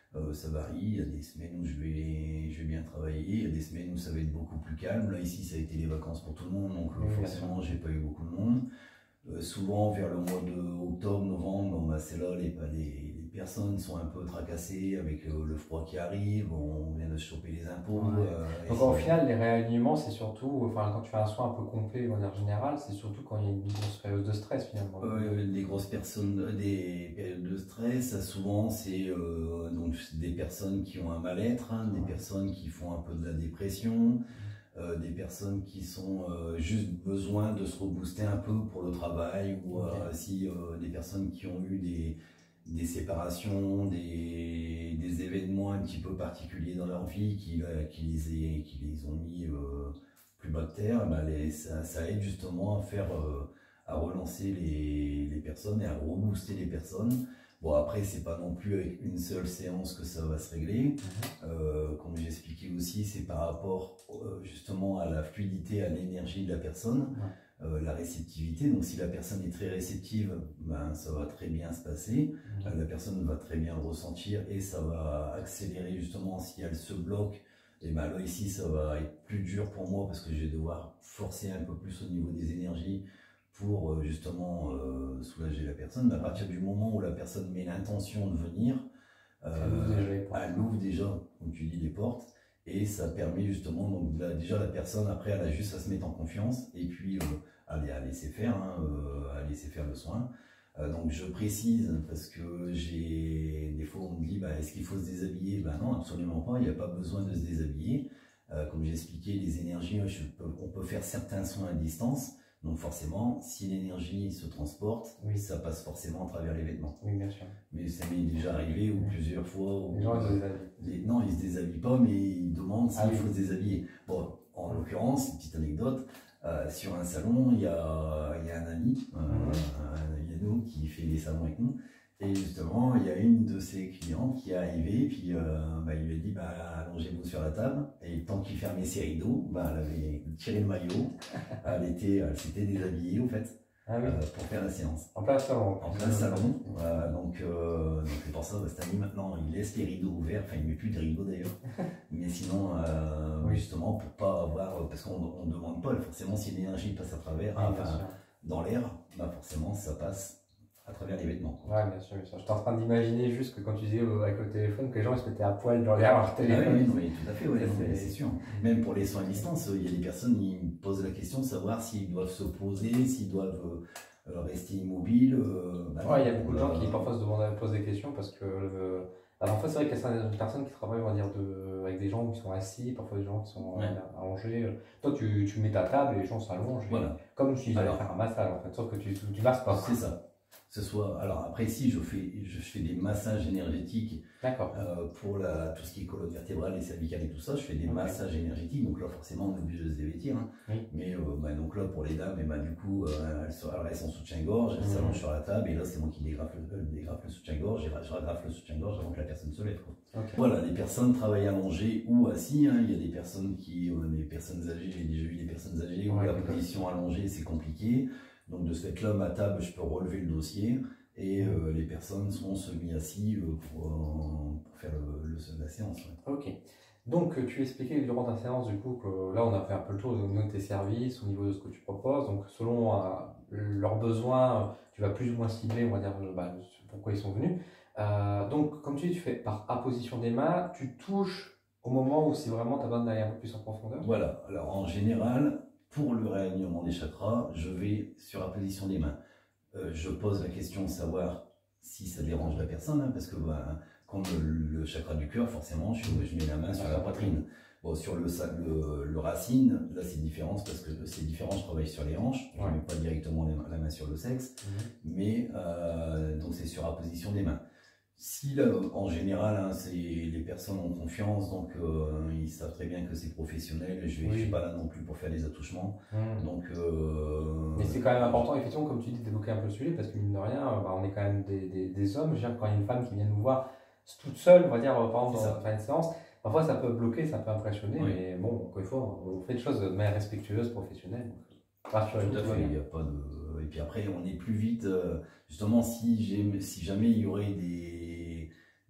Euh, ça varie, il y a des semaines où je vais, je vais bien travailler, il y a des semaines où ça va être beaucoup plus calme. Là ici ça a été les vacances pour tout le monde, donc euh, Oui, forcément j'ai pas eu beaucoup de monde. Euh, souvent vers le mois de octobre, novembre, bon, bah, c'est là les, les, les personnes sont un peu tracassées avec euh, le froid qui arrive, on vient de se choper les impôts. Ouais. Euh, Donc au final, les réalignements, c'est surtout, enfin quand tu fais un soin un peu complet de manière générale, c'est surtout quand il y a une grosse période de stress finalement. Euh, les grosses personnes, des périodes de stress, ça, souvent c'est euh, donc des personnes qui ont un mal-être, hein, des Ouais. personnes qui font un peu de la dépression, euh, des personnes qui sont euh, juste besoin de se rebooster un peu pour le travail, ou Ok. euh, si euh, des personnes qui ont eu des, des séparations, des, des événements un petit peu particuliers dans leur vie qui, euh, qui, les, aient- qui les ont mis euh, plus bas de terre, ben les, ça, ça aide justement à faire, euh, à relancer les, les personnes et à rebooster les personnes. Bon, après, c'est pas non plus avec une seule séance que ça va se régler. Euh, comme j'ai expliqué aussi, c'est par rapport euh, justement à la fluidité, à l'énergie de la personne, Ouais. euh, la réceptivité. Donc, si la personne est très réceptive, ben, ça va très bien se passer. Ok. Euh, la personne va très bien le ressentir et ça va accélérer justement si elle se bloque. Et ben là, ici, ça va être plus dur pour moi parce que je vais devoir forcer un peu plus au niveau des énergies pour euh, justement euh, soulager la personne. Mais à partir du moment où la personne met l'intention de venir, Elle ouvre déjà les euh, portes. elle ouvre déjà, comme tu dis, les portes, et ça permet justement, donc là, déjà la personne, après, elle a juste à se mettre en confiance, et puis euh, à, à laisser faire, hein, euh, à laisser faire le soin. Euh, donc je précise, parce que j'ai des fois on me dit, bah, est-ce qu'il faut se déshabiller? Ben non, absolument pas, il n'y a pas besoin de se déshabiller. Euh, comme j'ai expliqué, les énergies, je peux, on peut faire certains soins à distance. Donc forcément, si l'énergie se transporte, Oui. ça passe forcément à travers les vêtements. Oui, bien sûr. Mais ça m'est déjà arrivé ou plusieurs fois. Où, Les gens, ils se euh, déshabillent. les- non, ils se déshabillent pas, mais ils demandent s'il Ah oui. faut se déshabiller. Bon, en l'occurrence, une petite anecdote, euh, sur un salon, il y a, il y a un ami, euh, Mhm. un ami à nous qui fait des salons avec nous. Et justement, il y a une de ses clientes qui est arrivée, puis euh, bah, il lui a dit bah, allongez-vous sur la table. Et tant qu'il fermait ses rideaux, bah, elle avait tiré le maillot, elle, était, elle s'était déshabillée en fait, Ah oui. euh, pour faire la séance. En plein salon. En plein salon, euh, donc euh, donc c'est pour ça, bah, cet ami maintenant il laisse les rideaux ouverts, enfin il ne met plus de rideaux d'ailleurs, mais sinon euh, Oui. justement pour pas avoir, parce qu'on ne demande pas, forcément si l'énergie passe à travers, Ah, bien enfin, sûr. dans l'air, bah forcément ça passe à travers les vêtements. Ouais, bien sûr, bien sûr. J'étais en train d'imaginer juste que quand tu disais euh, avec le téléphone, que les gens ils se mettaient à poil dans l'air leur Ah oui, téléphone. oui, oui, tout à fait, ouais, Ça, non, mais c'est- c'est sûr. Même pour les soins à distance, il y a des personnes qui me posent la question de savoir s'ils doivent se poser, s'ils doivent euh, rester immobiles. Euh, bah non, Ouais, il y a beaucoup de gens euh, qui parfois se demandent, posent des questions parce que euh, alors, en fait, c'est vrai qu'il y a certaines personnes qui travaillent, on va dire, de, avec des gens qui sont assis, parfois des gens qui sont Ouais. euh, allongés. Toi, tu, tu mets ta table et les gens s'allongent. et- Voilà. Comme si ils allaient Alors, faire un massage, en fait, sauf que tu tu masses pas. c'est ça. Ce soit, alors après, si je fais, je fais des massages énergétiques D'accord. euh, pour la, tout ce qui est colonne vertébrale et cervicale et tout ça, je fais des Ok. massages énergétiques. Donc là, forcément, on est obligé de se dévêtir. Hein. Oui. Mais euh, bah, donc là, pour les dames, et bah, du coup, euh, elles, sont, elles restent en soutien-gorge, elles Mhm. s'allongent sur la table. Et là, c'est moi qui dégrafe le, euh, dégrafe le soutien-gorge. Et je ragrafe le soutien-gorge avant que la personne se lève. Quoi. Ok. Voilà, les personnes travaillent allongées ou assis. Hein. Il y a des personnes qui, euh, des personnes âgées, j'ai déjà vu des personnes âgées où Ouais, la d'accord. position allongée, c'est compliqué. Donc de ce fait-là, ma table, je peux relever le dossier. Et euh, les personnes sont semi-assis euh, pour, euh, pour faire le, le, la séance. Ouais. Ok. Donc, tu expliquais durant ta séance, du coup, que là, on a fait un peu le tour au niveau de tes services, au niveau de ce que tu proposes. Donc, selon euh, leurs besoins, tu vas plus ou moins cibler, on va dire, euh, bah, pourquoi ils sont venus. Euh, donc, comme tu dis, tu fais par apposition des mains, tu touches au moment où si vraiment tu as besoin d'aller un peu plus en profondeur. Voilà. Alors, en général, pour le réalignement des chakras, je vais sur la position des mains. Euh, je pose la question de savoir si ça dérange la personne, hein, parce que bah, comme le, le chakra du cœur, forcément, je, je mets la main sur la poitrine. Bon, sur le, le, le racine, là c'est différent, parce que c'est différent, je travaille sur les hanches, je ne Ouais. mets pas directement les, la main sur le sexe, Mhm. mais euh, donc c'est sur la position des mains. Si là, en général, hein, c'est, les personnes ont confiance, donc euh, ils savent très bien que c'est professionnel, et je ne Oui. suis pas là non plus pour faire des attouchements. Mhm. Donc, euh, Mais c'est quand même important, effectivement, comme tu dis, d'évoquer un peu le sujet, parce que mine de rien, euh, bah, on est quand même des, des, des hommes. Je veux dire, quand il y a une femme qui vient nous voir toute seule, on va dire, euh, par exemple, C'est ça. dans faire une séance, parfois ça peut bloquer, ça peut impressionner, Oui. mais bon, encore une fois, on fait des choses de manière respectueuse, professionnelle. Donc, rassurez-vous, Tout à tout va fait, il bien. y a pas de... Et puis après, on est plus vite, euh, justement, si, j'ai- si jamais il y aurait des,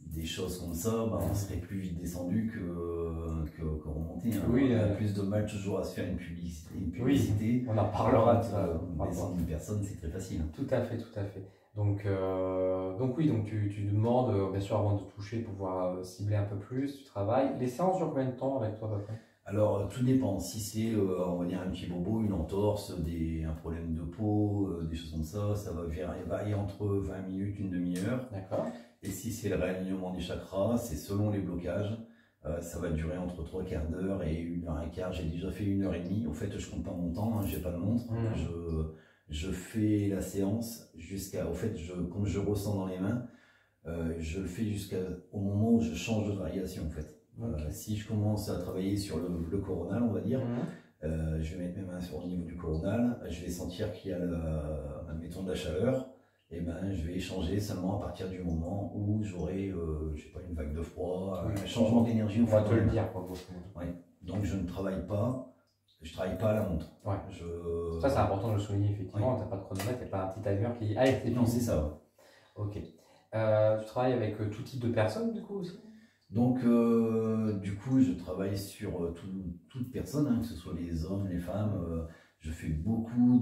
des choses comme ça, bah, on serait plus vite descendu que, que, que remonté. Hein. Oui, on a euh... plus de mal toujours à se faire une publicité. Une publicité. Oui, on en parlera de ça. Euh, descendre une personne, c'est très facile. Hein. Tout à fait, tout à fait. Donc, euh, donc oui, donc tu, tu demandes, euh, bien sûr, avant de toucher, pour pouvoir euh, cibler un peu plus, tu travailles. Les séances durent combien de temps avec toi à peu près? Alors, tout dépend. Si c'est, euh, on va dire, un petit bobo, une entorse, des, un problème de peau, euh, des choses comme ça, ça va varier entre vingt minutes, une demi-heure. D'accord. Et si c'est le réalignement des chakras, c'est selon les blocages. Euh, ça va durer entre trois quarts d'heure et une heure et quart. J'ai déjà fait une heure et demie. Au fait, je compte pas mon temps, hein, j'ai pas de montre. Mmh. Je, je fais la séance jusqu'à, au fait, je, comme je ressens dans les mains, euh, je le fais jusqu'au moment où je change de variation, en fait. Okay. Euh, si je commence à travailler sur le, le coronal, on va dire, mmh. euh, je vais mettre mes mains sur le niveau du coronal, je vais sentir qu'il y a, le, admettons, de la chaleur, et ben je vais échanger seulement à partir du moment où j'aurai, euh, je sais pas, une vague de froid, oui, un changement d'énergie. On va te le dire, quoi. Ouais. Donc je ne travaille pas, je travaille pas à la montre. Ouais. Je... Ça c'est important de le souligner, effectivement, ouais. Tu n'as pas de chronomètre, il n'y a pas un petit timer qui... Ah, c'est non, c'est ça. Ouais. Ok. Euh, tu travailles avec tout type de personnes, du coup, aussi? Donc, euh, du coup, je travaille sur euh, tout, toute personne, hein, que ce soit les hommes, les femmes. Euh, je fais beaucoup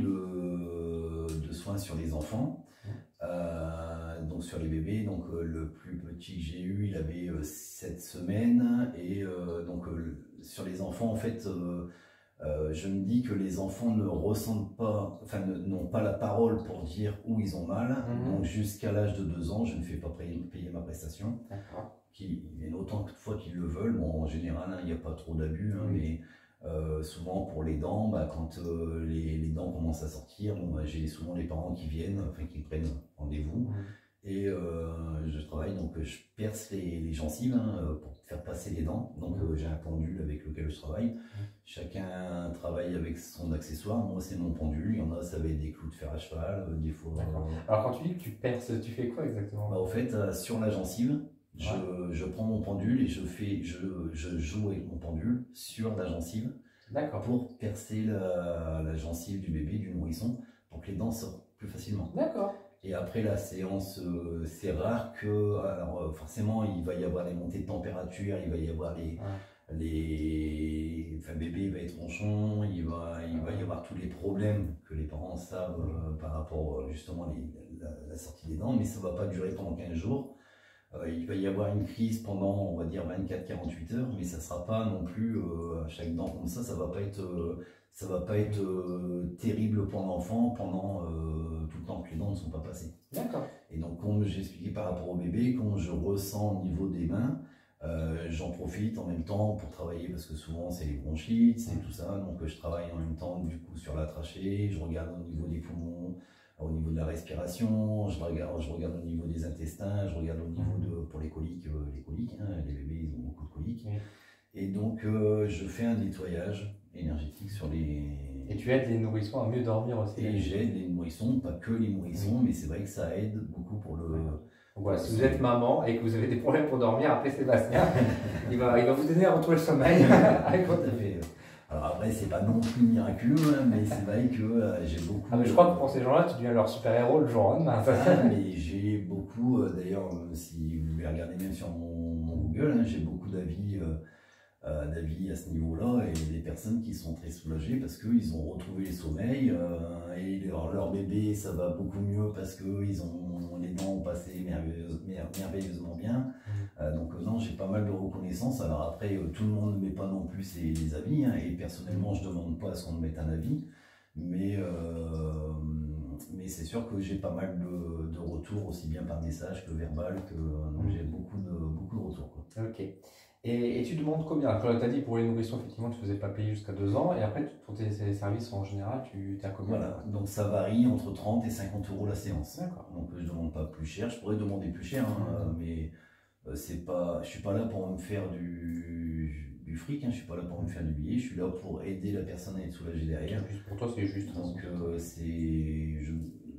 de, de soins sur les enfants, euh, donc sur les bébés. Donc, euh, le plus petit que j'ai eu, il avait euh, sept semaines. Et euh, donc, euh, sur les enfants, en fait, euh, euh, je me dis que les enfants ne ressentent pas, enfin, n'ont pas la parole pour dire où ils ont mal. Mmh. Donc, jusqu'à l'âge de deux ans, je ne fais pas payer, payer ma prestation. D'accord. Qui, il y en a autant de fois qu'ils le veulent. Bon, en général, hein, il n'y a pas trop d'abus, hein, oui. mais euh, souvent pour les dents, bah, quand euh, les, les dents commencent à sortir, bon, bah, j'ai souvent les parents qui viennent, enfin qui prennent rendez-vous. Mmh. Et euh, je travaille, donc je perce les, les gencives hein, pour faire passer les dents. Donc mmh. euh, j'ai un pendule avec lequel je travaille. Mmh. Chacun travaille avec son accessoire. Moi, c'est mon pendule. Il y en a, ça va être des clous de fer à cheval, des fois. Euh... Alors, quand tu dis que tu perces, tu fais quoi exactement? Bah, au fait, euh, sur la gencive, Je, ouais. je prends mon pendule et je, fais, je, je joue avec mon pendule sur la gencive pour percer la, la gencive du bébé, du nourrisson, pour que les dents sortent plus facilement. D'accord. Et après la séance, euh, c'est rare que, alors forcément, il va y avoir des montées de température, il va y avoir les, ouais. les, enfin, bébé va être ronchon, il va, il va y avoir tous les problèmes que les parents savent euh, par rapport justement les, la, la sortie des dents, mais ça ne va pas durer pendant quinze jours. Euh, il va y avoir une crise pendant, on va dire, vingt-quatre à quarante-huit heures, mais ça ne sera pas non plus, euh, à chaque dent comme ça, ça ne va pas être, euh, ça va pas être euh, terrible pour l'enfant pendant euh, tout le temps que les dents ne sont pas passées. D'accord. Et donc, comme j'ai expliqué par rapport au bébé, quand je ressens au niveau des mains, euh, j'en profite en même temps pour travailler, parce que souvent c'est les bronchites, c'est tout ça, donc je travaille en même temps du coup sur la trachée, je regarde au niveau des poumons, au niveau de la respiration, je regarde, je regarde au niveau des intestins, je regarde au niveau de, pour les coliques, euh, les coliques, hein, les bébés ils ont beaucoup de coliques. Oui. Et donc euh, je fais un nettoyage énergétique sur les... Et tu aides les nourrissons à mieux dormir aussi? Et j'aide les nourrissons, pas que les nourrissons, oui. mais c'est vrai que ça aide beaucoup pour le... Donc voilà, si vous êtes maman et que vous avez des problèmes pour dormir, appelez Sébastien, il, va, il va vous aider à retrouver le sommeil avec votre bébé. Alors après, c'est pas non plus miraculeux, hein, mais c'est vrai que euh, j'ai beaucoup... Ah mais je crois que pour ces gens-là, tu deviens leur super-héros le jour au lendemain. Ah, mais j'ai beaucoup, euh, d'ailleurs, euh, si vous voulez regarder même sur mon, mon Google, hein, j'ai beaucoup d'avis euh, euh, d'avis à ce niveau-là, et des personnes qui sont très soulagées parce qu'ils ont retrouvé le sommeil, euh, et leur, leur bébé, ça va beaucoup mieux parce qu'ils ont les dents ont passé merveilleuse, merveilleusement bien. Euh, donc euh, non, j'ai pas mal de reconnaissance. Alors après, euh, tout le monde ne met pas non plus ses, les avis, hein, et personnellement, je demande pas à ce qu'on me mette un avis, mais, euh, mais c'est sûr que j'ai pas mal de, de retours, aussi bien par message que verbal, que donc j'ai beaucoup de, beaucoup de retours, quoi. Ok. Et, et tu demandes combien? Alors, tu as dit pour les nourrissons, effectivement, tu ne faisais pas payer jusqu'à deux ans, et après, pour tes, tes services en général, tu es à combien? Voilà, donc ça varie entre trente et cinquante euros la séance. D'accord. Donc je ne demande pas plus cher, je pourrais demander plus cher, hein, mmh. mais c'est pas, je suis pas là pour me faire du, du fric, hein, je suis pas là pour me faire du billet, je suis là pour aider la personne à être soulagée derrière. Pour toi, c'est juste. Donc euh, c'est, je,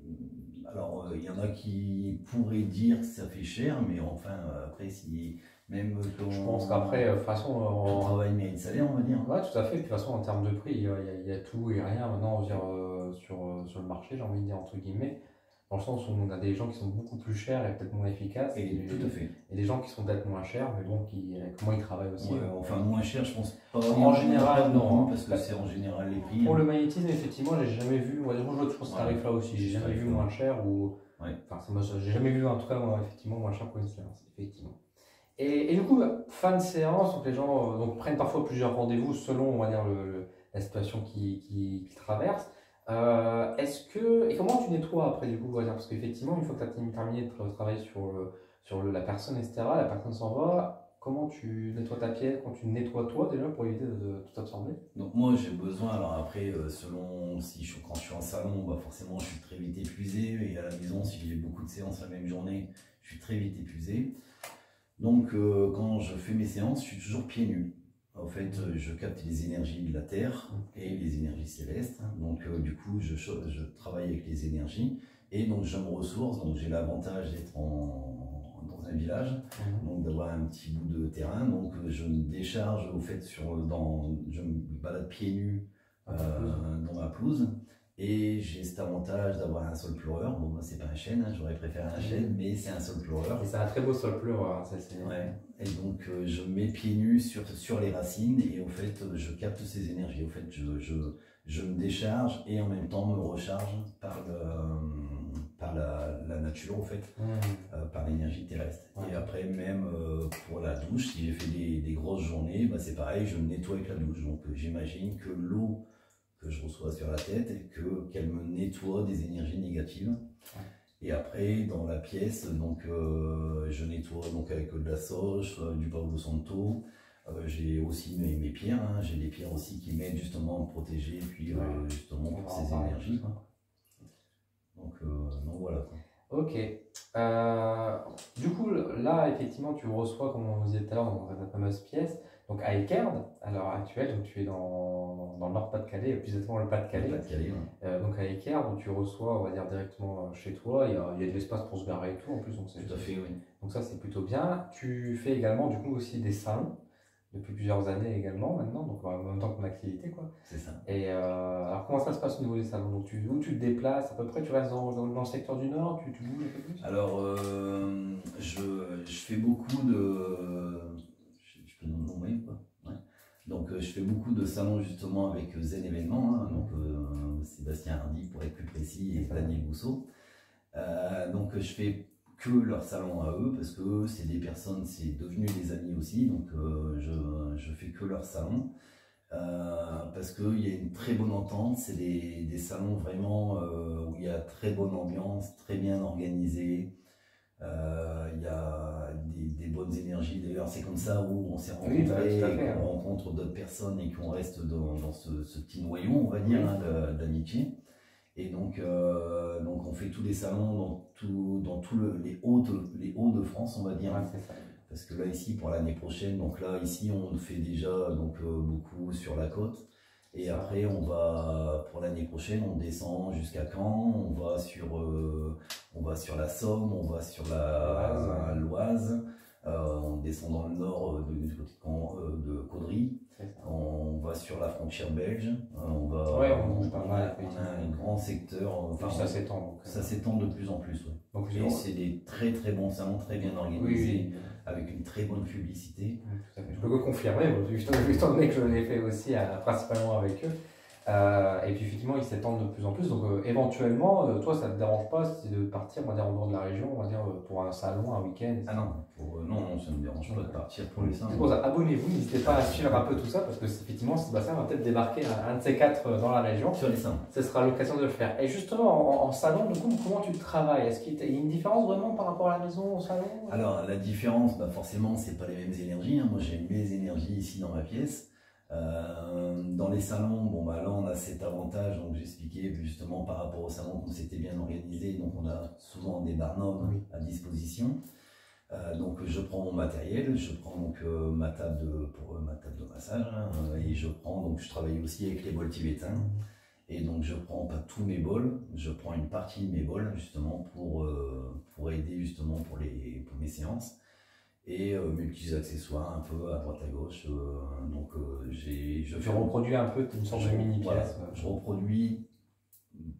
alors il euh, y en a qui pourraient dire que ça fait cher, mais enfin après si même ton, je pense qu'après, de toute façon, ton travail mérite salaire, on va dire. Ouais, tout à fait. De toute façon, en termes de prix, il y, y, y a tout et rien maintenant, on va dire, euh, sur, sur le marché, j'ai envie de dire entre guillemets. dans le sens où on a des gens qui sont beaucoup plus chers et peut-être moins efficaces, Et et, tout à fait. et des gens qui sont peut-être moins chers, mais bon, qui, comment ils travaillent aussi. Ouais, enfin, moins cher, je pense pas. En général, non, hein. Parce que c'est en général les prix. Pour hein. le magnétisme, effectivement, j'ai jamais vu, moi, moi je pense ce Ouais. tarif-là aussi, j'ai jamais vu Tarif-là. moins cher ou. Ouais. Enfin, ça, moi, j'ai jamais vu en tout cas, moi, effectivement, moins cher pour une séance, effectivement. Et, et du coup, bah, fin de séance, donc les gens euh, donc, prennent parfois plusieurs rendez-vous selon, on va dire, le, le- la situation qu'ils qui, qui traversent. Euh, est-ce que, et comment tu nettoies après du coup, on va dire, parce qu'effectivement, une fois que tu as terminé de tra- travailler sur, le- sur le- la personne, et cetera, la personne s'en va, comment tu nettoies ta pièce, quand tu nettoies toi déjà pour éviter de, de tout absorber? Donc moi j'ai besoin, alors après euh, selon si je, quand je suis en salon, bah forcément je suis très vite épuisé et à la maison si j'ai beaucoup de séances la même journée, je suis très vite épuisé. Donc euh, quand je fais mes séances, je suis toujours pieds nus. En fait, euh, je capte les énergies de la Terre et les énergies célestes. Donc euh, du coup, je, je travaille avec les énergies et donc je me ressource. Donc j'ai l'avantage d'être en, dans un village, Mhm. donc d'avoir un petit bout de terrain. Donc euh, je me décharge au fait sur, dans, je me balade pieds nus euh, dans ma pelouse. Et j'ai cet avantage d'avoir un sol pleureur. Bon, moi, c'est pas un chêne, hein, j'aurais préféré un chêne, mais c'est un sol pleureur. Et c'est un très beau sol pleureur, hein, ça c'est. Ouais. Et donc, euh, je mets pieds nus sur, sur les racines et au fait, euh, je capte ces énergies. Au fait, je, je, je me décharge et en même temps me recharge par, le, par la, la nature, au fait, Mmh. euh, par l'énergie terrestre. Ouais. Et après, même euh, pour la douche, si j'ai fait des, des grosses journées, bah, c'est pareil, je me nettoie avec la douche. Donc, euh, j'imagine que l'eau que je reçois sur la tête et que qu'elle me nettoie des énergies négatives. Ouais. Et après, dans la pièce, donc euh, je nettoie donc avec de la sauge, euh, du Palo Santo. Euh, j'ai aussi mes, mes pierres, hein. J'ai des pierres aussi qui m'aident justement à me protéger, et puis euh, Ouais. justement On pour va en ces parler. énergies. Quoi. Donc, euh, donc voilà. Quoi. Ok. Euh, du coup, là, effectivement, tu reçois, comme on disait tout à l'heure, dans ta fameuse pièce, donc à Eckerd, à l'heure actuelle, donc tu es dans, dans le Nord-Pas-de-Calais, et plus exactement le Pas-de-Calais. Pas de Calais, ouais. Euh, donc à Eckerd, où tu reçois, on va dire, directement chez toi, il y a, il y a de l'espace pour se garer et tout, en plus, donc, c'est, Tout à fait, oui. donc ça, c'est plutôt bien. Tu fais également, du coup, aussi des salons, depuis plusieurs années également, maintenant, donc en même temps que ton activité, quoi. C'est ça. Et euh, alors, comment ça se passe au niveau des salons? Donc, tu, où tu te déplaces à peu près? Tu restes dans, dans, dans le secteur du Nord? Tu, tu bouges un peu plus? Alors, euh, je, je fais beaucoup de... Je, je peux nous nommer, quoi. Ouais. Donc, euh, je fais beaucoup de salons justement avec Zen Événements, hein, donc euh, Sébastien Hardy pour être plus précis et Daniel Bousseau. Euh, donc, je fais que leurs salons à eux parce que eux, c'est des personnes, c'est devenu des amis aussi, donc euh, je, je fais que leurs salons. Euh, parce qu'il y a une très bonne entente, c'est des, des salons vraiment euh, où il y a très bonne ambiance, très bien organisé, euh, il y a des, des bonnes énergies. D'ailleurs, c'est comme ça où on s'est rencontrés, Oui, tout à fait, et qu'on hein. rencontre d'autres personnes et qu'on reste dans, dans ce, ce petit noyau, on va dire, Oui. hein, de- d'amitié. Et donc, euh, donc, on fait tous les salons dans, tout, dans tous le, les Hauts-de les Hauts-de-France, on va dire. Ouais, c'est ça. Parce que là, ici, pour l'année prochaine, donc là, ici, on fait déjà donc, euh, beaucoup sur la côte. Et Ça. après, on va, pour l'année prochaine, on descend jusqu'à Caen, on va sur, euh, on va sur la Somme, on va sur la l'Oise, euh, on descend dans le nord euh, de, du côté de, Caen, euh, de Caudry, on va sur la frontière belge, euh, on va, Ouais, on on, bouge pas on mal, a, on a un grand secteur, enfin, ça s'étend. Donc, ça s'étend de plus en plus. Ouais. Donc, Et c'est des très très bons salons, très bien organisés, oui, oui. avec une très bonne publicité. Oui, tout à fait. Je peux que confirmer, étant donné que je l'ai fait aussi à, principalement avec eux. Euh, et puis effectivement, ils s'étendent de plus en plus. Donc euh, éventuellement, euh, toi, ça ne te dérange pas si de partir, on va dire, en dehors de la région, on va dire, euh, pour un salon, un week-end? Ah non, pour, euh, non, non, ça ne me dérange pas de partir pour les salons. C'est pour ça, abonnez-vous, n'hésitez pas à suivre un peu tout ça, parce que effectivement, Sébastien va peut-être débarquer un, un de ces quatre euh, dans la région. Sur les salons. Ce sera l'occasion de le faire. Et justement, en, en salon, du coup, comment tu travailles? Est-ce qu'il y a une différence vraiment par rapport à la maison, au salon? Alors, la différence, bah, forcément, c'est pas les mêmes énergies. Hein. Moi, j'ai mes énergies ici dans ma pièce. Euh, dans les salons, bon bah là on a cet avantage, donc j'expliquais justement par rapport au salon qu'on s'était bien organisé, donc on a souvent des barnums Oui. à disposition. Euh, donc je prends mon matériel, je prends donc euh, ma table de pour euh, ma table de massage hein, euh, et je prends donc je travaille aussi avec les bols tibétains et donc je prends pas tous mes bols, je prends une partie de mes bols justement pour euh, pour aider justement pour les pour mes séances. Et euh, mes petits accessoires un peu à droite à gauche. Euh, donc j'ai. Je Tu reproduis un peu une sorte de mini pièce. Voilà, je reproduis, alors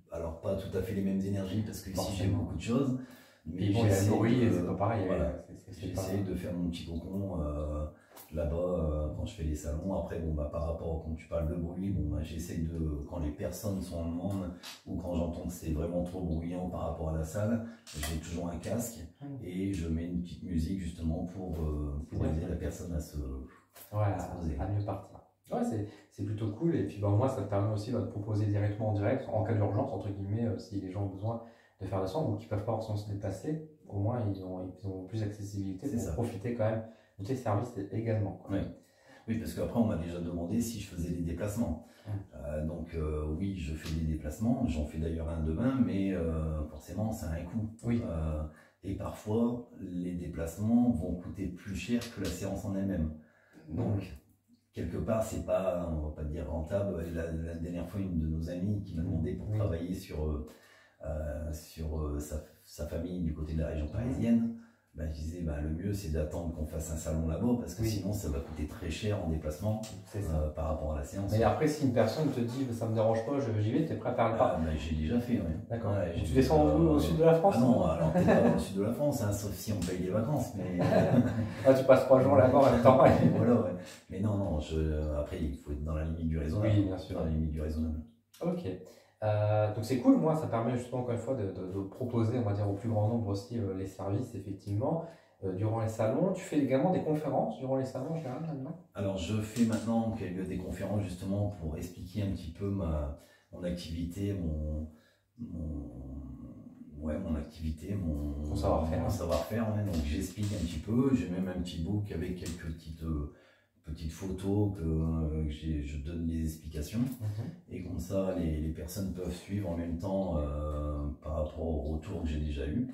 pas tout à fait les mêmes énergies parce que ici j'ai beaucoup de choses. Mais bon, il y a le bruit et c'est pas pareil. Voilà, j'essaie de faire mon petit cocon euh, là-bas euh, quand je fais les salons. Après, bon, bah, par rapport, quand tu parles de bruit, bon, bah, j'essaie de, quand les personnes sont en demande ou quand j'entends que c'est vraiment trop bruyant par rapport à la salle, j'ai toujours un casque et je mets une petite musique justement pour, euh, pour aider la personne à se, ouais, à se poser. À mieux partir. Ouais, c'est plutôt cool. Et puis, bah, moi, ça te permet aussi bah, de proposer directement en direct, en cas d'urgence, entre guillemets, euh, si les gens ont besoin de faire le soin ou qui ne peuvent pas forcément se déplacer, au moins ils ont, ils ont plus d'accessibilité pour ça. Profiter quand même de tes services également. Oui. Oui, parce qu'après on m'a déjà demandé si je faisais des déplacements. Hum. Euh, donc euh, oui, je fais des déplacements, j'en fais d'ailleurs un demain, mais euh, forcément ça a un coût. Oui. Euh, et parfois les déplacements vont coûter plus cher que la séance en elle-même. Donc hum. quelque part c'est pas, on va pas dire rentable. La, la dernière fois une de nos amies qui m'a demandé pour oui. travailler sur euh, Euh, sur euh, sa, sa famille du côté de la région parisienne, bah, je disais bah, le mieux c'est d'attendre qu'on fasse un salon là-bas parce que oui. sinon ça va coûter très cher en déplacement euh, par rapport à la séance. Mais après, si une personne te dit ça me dérange pas, j'y vais, tu es prêt à faire le pas? Ah, bah, j'ai déjà fait, oui. D'accord. Ouais, tu descends euh, au sud de la France? Ah non, alors t'es pas au sud de la France, hein, sauf si on paye les vacances. Mais... ah, tu passes trois jours là-bas en même temps. Ouais. Voilà, ouais. Mais non, non, je... après il faut être dans la limite du raisonnable. Oui, bien sûr. Dans la limite du raisonnable. Ok. Euh, donc c'est cool, moi ça permet justement encore une fois de, de, de proposer on va dire au plus grand nombre aussi euh, les services effectivement euh, durant les salons. Tu fais également des conférences durant les salons en général maintenant? Alors je fais maintenant des conférences justement pour expliquer un petit peu ma, mon activité, mon, mon, ouais, mon activité, mon, mon savoir-faire. Mon savoir-faire ouais. Donc j'explique un petit peu, j'ai même un petit book avec quelques petites... Euh, petites photos que, euh, que je donne des explications mm-hmm. et comme ça les, les personnes peuvent suivre en même temps euh, par rapport au retour que j'ai déjà eu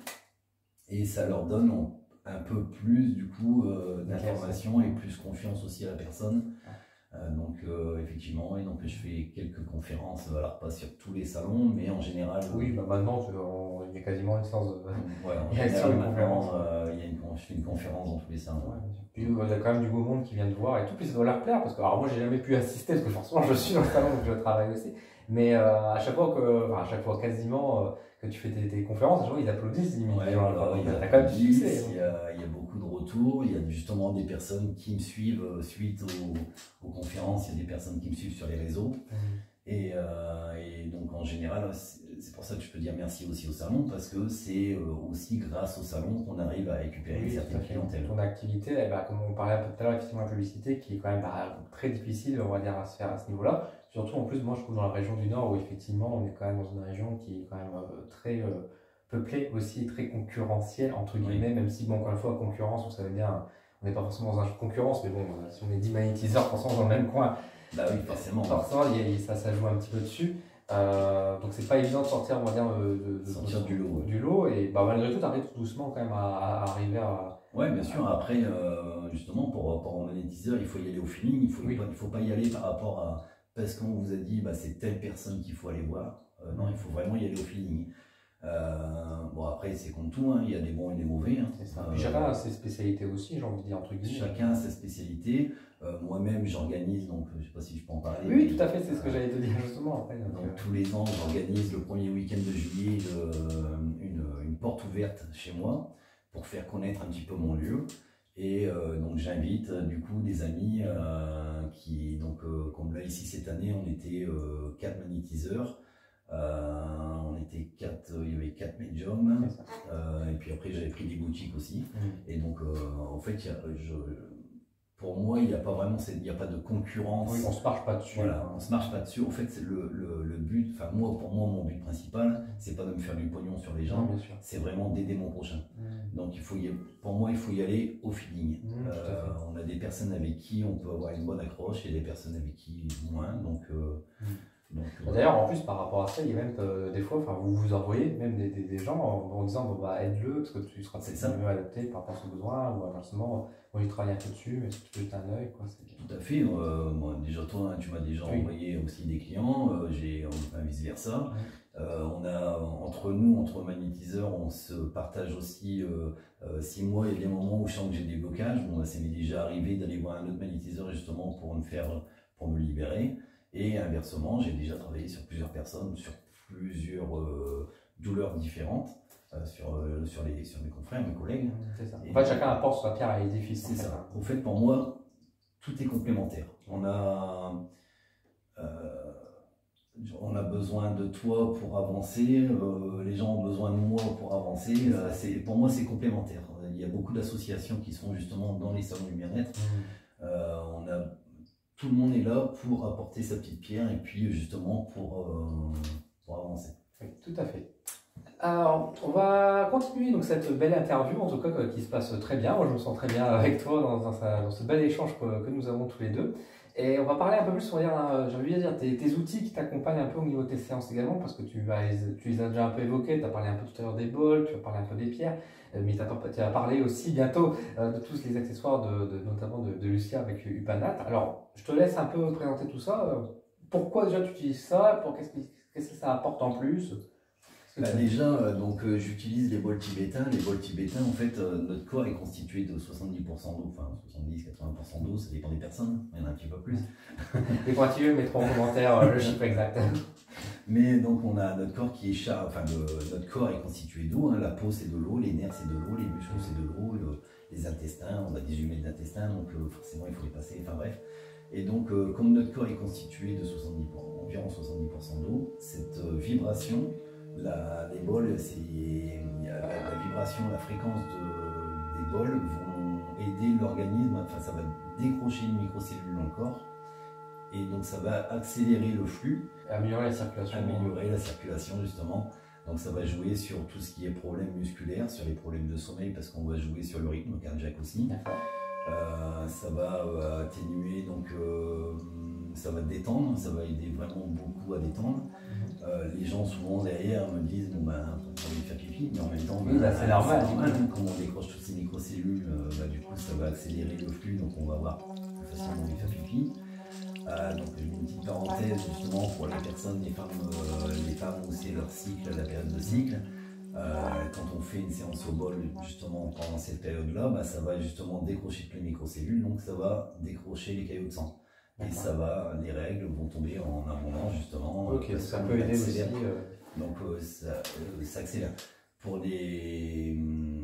et ça leur donne un peu plus du coup euh, d'informations et plus confiance aussi à la personne. Euh, donc euh, effectivement, et donc je fais quelques conférences, alors pas sur tous les salons, mais en général. Oui, bah maintenant on, il y a quasiment une séance de. Ouais, en général, maintenant euh, il y a une, je fais une conférence dans tous les salons. Ouais, puis il y a quand même du beau monde qui vient te voir et tout, puis ça doit leur plaire parce que alors moi j'ai jamais pu assister parce que forcément je suis dans le salon donc je travaille aussi, mais euh, à chaque fois que, enfin à chaque fois quasiment euh, que tu fais tes, tes conférences, les gens ils applaudissent, ils ouais, genre, alors, il y a quand même du succès. Il y a, il y a beaucoup de retours, il y a justement des personnes qui me suivent suite aux, aux conférences, il y a des personnes qui me suivent sur les réseaux. Mmh. Et, euh, et donc en général, c'est pour ça que je peux dire merci aussi au salon, parce que c'est aussi grâce au salon qu'on arrive à récupérer oui, certaines clientèles. Ton activité, eh ben, comme on parlait un peu tout à l'heure, effectivement la publicité, qui est quand même bah, très difficile, on va dire, à se faire à ce niveau-là. Surtout en plus, moi je trouve dans la région du Nord, où effectivement on est quand même dans une région qui est quand même euh, très euh, peuplée aussi, très concurrentielle, entre guillemets, oui. Même si, bon, encore une fois, concurrence, vous savez bien, on n'est pas forcément dans un jeu de concurrence, mais bon, si on est dix magnétiseurs, forcément dans le même coin, bah oui, forcément. Forcément, il y a, ça, ça joue un petit peu dessus. Euh, donc c'est pas évident de sortir, on va dire, de, de, sortir de, du lot. Du lot et bah, malgré tout, tu arrives tout doucement quand même à, à arriver à. Ouais, bien sûr. Après, euh, justement, pour, pour un monétiseur, il faut y aller au feeling. Il faut, oui. pas, il faut pas y aller par rapport à parce qu'on vous a dit, bah, c'est telle personne qu'il faut aller voir. Euh, non, il faut vraiment y aller au feeling. Euh, bon, après, c'est comme tout, hein. Il y a des bons et des mauvais. Hein. Euh, chacun a ses spécialités aussi, j'ai envie de dire, entre guillemets. Chacun a sa spécialité. Euh, Moi-même, j'organise, donc je ne sais pas si je peux en parler. Oui, mais, tout à fait, c'est ce que j'allais te dire justement. Après, donc, euh... tous les ans, j'organise le premier week-end de juillet le, une, une porte ouverte chez moi pour faire connaître un petit peu mon lieu. Et euh, donc, j'invite du coup des amis euh, qui, donc, euh, comme là, ici, cette année, on était euh, quatre magnétiseurs. Euh, on était quatre, euh, il y avait quatre médiums. Euh, et puis après, j'avais pris des boutiques aussi. Mmh. Et donc, euh, en fait, y a, je. Pour moi, il n'y a pas vraiment, il n'y a pas de concurrence. Oui, on ne se marche pas dessus. Voilà, on ne se marche pas dessus. En fait, le, le, le but, enfin moi, pour moi, mon but principal, c'est pas de me faire du pognon sur les gens, c'est vraiment d'aider mon prochain. Mmh. Donc, il faut y, pour moi, il faut y aller au feeling. Mmh, euh, on a des personnes avec qui on peut avoir une bonne accroche et des personnes avec qui moins. Donc, euh, mmh. D'ailleurs, en plus, par rapport à ça, il y a même euh, des fois, enfin, vous vous envoyez même des, des, des gens en, en disant, bon, bah, aide-le, parce que tu seras peut-être mieux adapté par rapport à son besoin, ou inversement, moi, je travaille un peu dessus, mais si tu peux jeter un œil, quoi. Tout à fait. Euh, moi, déjà, toi, tu m'as déjà oui. envoyé aussi des clients, euh, j'ai enfin, vice-versa. Oui. Euh, on a, entre nous, entre magnétiseurs, on se partage aussi euh, euh, six mois. Il y a des moments où je sens que j'ai des blocages. Bon, ça m'est déjà arrivé d'aller voir un autre magnétiseur, justement, pour me faire, pour me libérer. Et inversement, j'ai déjà travaillé sur plusieurs personnes, sur plusieurs, euh, douleurs différentes euh, sur, euh, sur, les, sur mes confrères, mes collègues. C'est ça. Et En fait, chacun apporte sa pierre à l'édifice. C'est en fait, ça. hein. Au fait, pour moi, tout est complémentaire. On a, euh, on a besoin de toi pour avancer, euh, les gens ont besoin de moi pour avancer. Euh, c'est, pour moi, c'est complémentaire. Il y a beaucoup d'associations qui sont justement dans les salons du bien-être. Mmh. Euh, on a, tout le monde est là pour apporter sa petite pierre et puis justement pour, euh, pour avancer. Oui, tout à fait. Alors, on va continuer donc cette belle interview, en tout cas qui se passe très bien. Moi, je me sens très bien avec toi dans, dans, dans ce bel échange que, que nous avons tous les deux. Et on va parler un peu plus, on va dire, j'ai envie de dire, tes, tes outils qui t'accompagnent un peu au niveau de tes séances également, parce que tu, vas, tu les as déjà un peu évoqués. Tu as parlé un peu tout à l'heure des bols, tu as parlé un peu des pierres, mais tu as parlé aussi bientôt de tous les accessoires, de, de, notamment de, de Lucia avec Upanat. Alors, je te laisse un peu présenter tout ça. Pourquoi déjà tu utilises ça? Pour qu'est-ce, qui, qu'est-ce que ça apporte en plus? Bah déjà, euh, donc euh, j'utilise les bols tibétains. Les bols tibétains, en fait, euh, notre corps est constitué de soixante-dix pour cent d'eau, enfin soixante-dix à quatre-vingts pour cent d'eau, ça dépend des personnes, il y en a un petit peu plus. Les pointilleux mettront en commentaire euh, le chiffre exact. Mais donc on a notre corps qui est char... enfin le... notre corps est constitué d'eau, hein. La peau c'est de l'eau, les nerfs c'est de l'eau, les muscles c'est de l'eau, le... les intestins, on a des humets d'intestins, donc euh, forcément il faut les passer, enfin bref. Et donc euh, comme notre corps est constitué de soixante-dix pour cent, environ soixante-dix pour cent d'eau, cette euh, vibration, La, les bols, c'est la, la vibration, la fréquence de, des bols vont aider l'organisme, enfin ça va décrocher les microcellules dans le corps et donc ça va accélérer le flux, améliorer la circulation, améliorer la circulation justement. Donc ça va jouer sur tout ce qui est problème musculaire, sur les problèmes de sommeil parce qu'on va jouer sur le rythme cardiaque aussi. Euh, ça va euh, atténuer, donc euh, ça va détendre, ça va aider vraiment beaucoup à détendre. Euh, les gens souvent derrière me disent bon ben j'ai envie de faire pipi, mais en même temps oui, bah, c'est normal, normal hein, quand on décroche toutes ces microcellules, euh, bah, du coup ça va accélérer le flux, donc on va avoir plus facilement envie de faire pipi. Euh, donc j'ai une petite parenthèse justement pour les personnes, les femmes, euh, les femmes où c'est leur cycle, la période de cycle. Euh, quand on fait une séance au bol justement pendant cette période-là, bah, ça va justement décrocher toutes les microcellules, donc ça va décrocher les caillots de sang. Et ça va, les règles vont tomber en abondance justement. Ok, ça peut aider aussi. Euh... Donc euh, ça, euh, ça accélère. Pour les,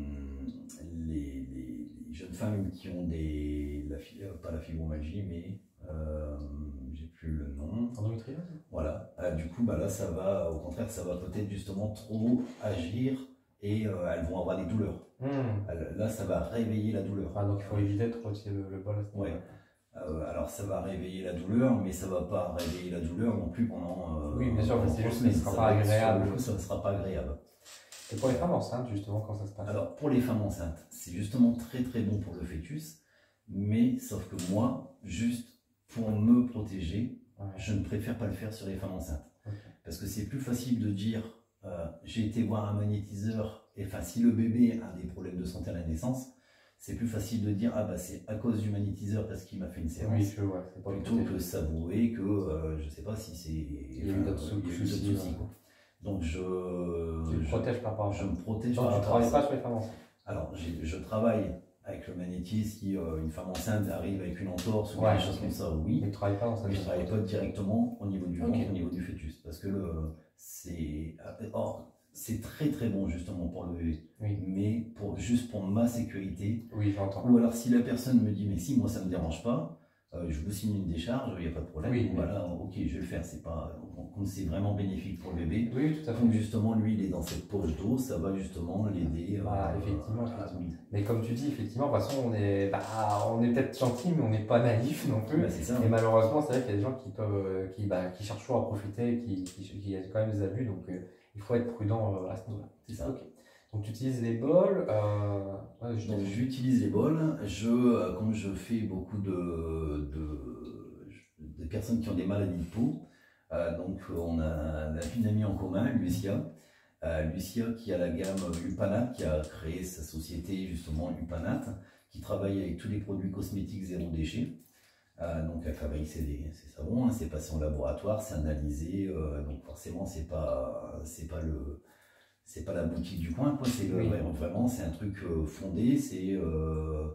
les, les jeunes femmes qui ont des, la, euh, pas la fibromyalgie, mais euh, j'ai plus le nom. Endométriose. Voilà. Euh, du coup, bah là, ça va, au contraire, ça va peut-être justement trop agir et euh, elles vont avoir des douleurs. Mmh. Elles, là, ça va réveiller la douleur. Ah, donc il faut éviter trop aussi le, le bol. Ouais. Euh, alors ça va réveiller la douleur, mais ça ne va pas réveiller la douleur non plus pendant. Euh, oui, bien sûr, c'est juste que ce ne sera pas agréable. Du coup, ça ne sera pas agréable. Et pour les femmes enceintes, justement, quand ça se passe? Alors pour les femmes enceintes, c'est justement très très bon pour le fœtus, mais sauf que moi, juste pour me protéger, ouais. je ne préfère pas le faire sur les femmes enceintes. Okay. Parce que c'est plus facile de dire euh, j'ai été voir un magnétiseur, et enfin si le bébé a des problèmes de santé à la naissance, c'est plus facile de dire ah bah c'est à cause du magnétiseur parce qu'il m'a fait une séance, oui, je, ouais, c'est pas plutôt que s'avouer que euh, je sais pas si c'est il y a eu d'autres soucis. Donc je, tu me protèges par rapport à je me protège donc par tu travailles pas sur les femmes enceintes. Alors je travaille avec le magnétisme, si euh, une femme enceinte arrive avec une entorse ou ouais, des choses okay. comme ça, oui. Mais tu travailles pas dans ça. Mais je travaille pas directement au niveau du ventre, okay. au niveau du fœtus, parce que le c'est or c'est très très bon justement pour le bébé, oui. mais pour, juste pour ma sécurité. Oui, j'entends. Ou alors si la personne me dit mais si moi ça me dérange pas, euh, je vous signe une décharge, il n'y a pas de problème. Oui, voilà, mais... ok, je vais le faire. C'est pas, c'est vraiment bénéfique pour le bébé. Oui, tout à fait. Donc justement, lui, il est dans cette poche d'eau, ça va justement l'aider. Bah, euh, effectivement, à... effectivement. Mais comme tu dis, effectivement, de toute façon, on est, bah, on est peut-être gentil, mais on n'est pas naïf non plus. Bah, c'est ça. Et malheureusement, c'est vrai qu'il y a des gens qui peuvent, qui, bah, qui cherchent toujours à profiter, qui, qui, qui a quand même des abus, donc euh, il faut être prudent euh, à ce niveau-là. C'est ça. Okay. Donc tu utilises les bols. Euh... Ouais, donc j'utilise les bols. Je, comme je fais beaucoup de, de, de personnes qui ont des maladies de peau, euh, donc on a une amie en commun, Lucia. Euh, Lucia qui a la gamme Upanat, qui a créé sa société justement Upanat, qui travaille avec tous les produits cosmétiques zéro déchet. Euh, donc elle fabrique ses, ses savons, hein, c'est passé en laboratoire, c'est analysé, euh, donc forcément c'est pas, c'est pas le c'est pas la boutique du coin, quoi. C'est oui. Vraiment c'est un truc euh, fondé, c'est euh,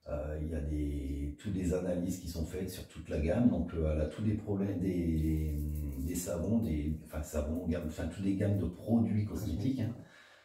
Euh, il y a des, toutes les analyses qui sont faites sur toute la gamme, donc euh, elle a tous les problèmes des, des savons, des, enfin savons, gamme, enfin toutes les gammes de produits cosmétiques. Hein.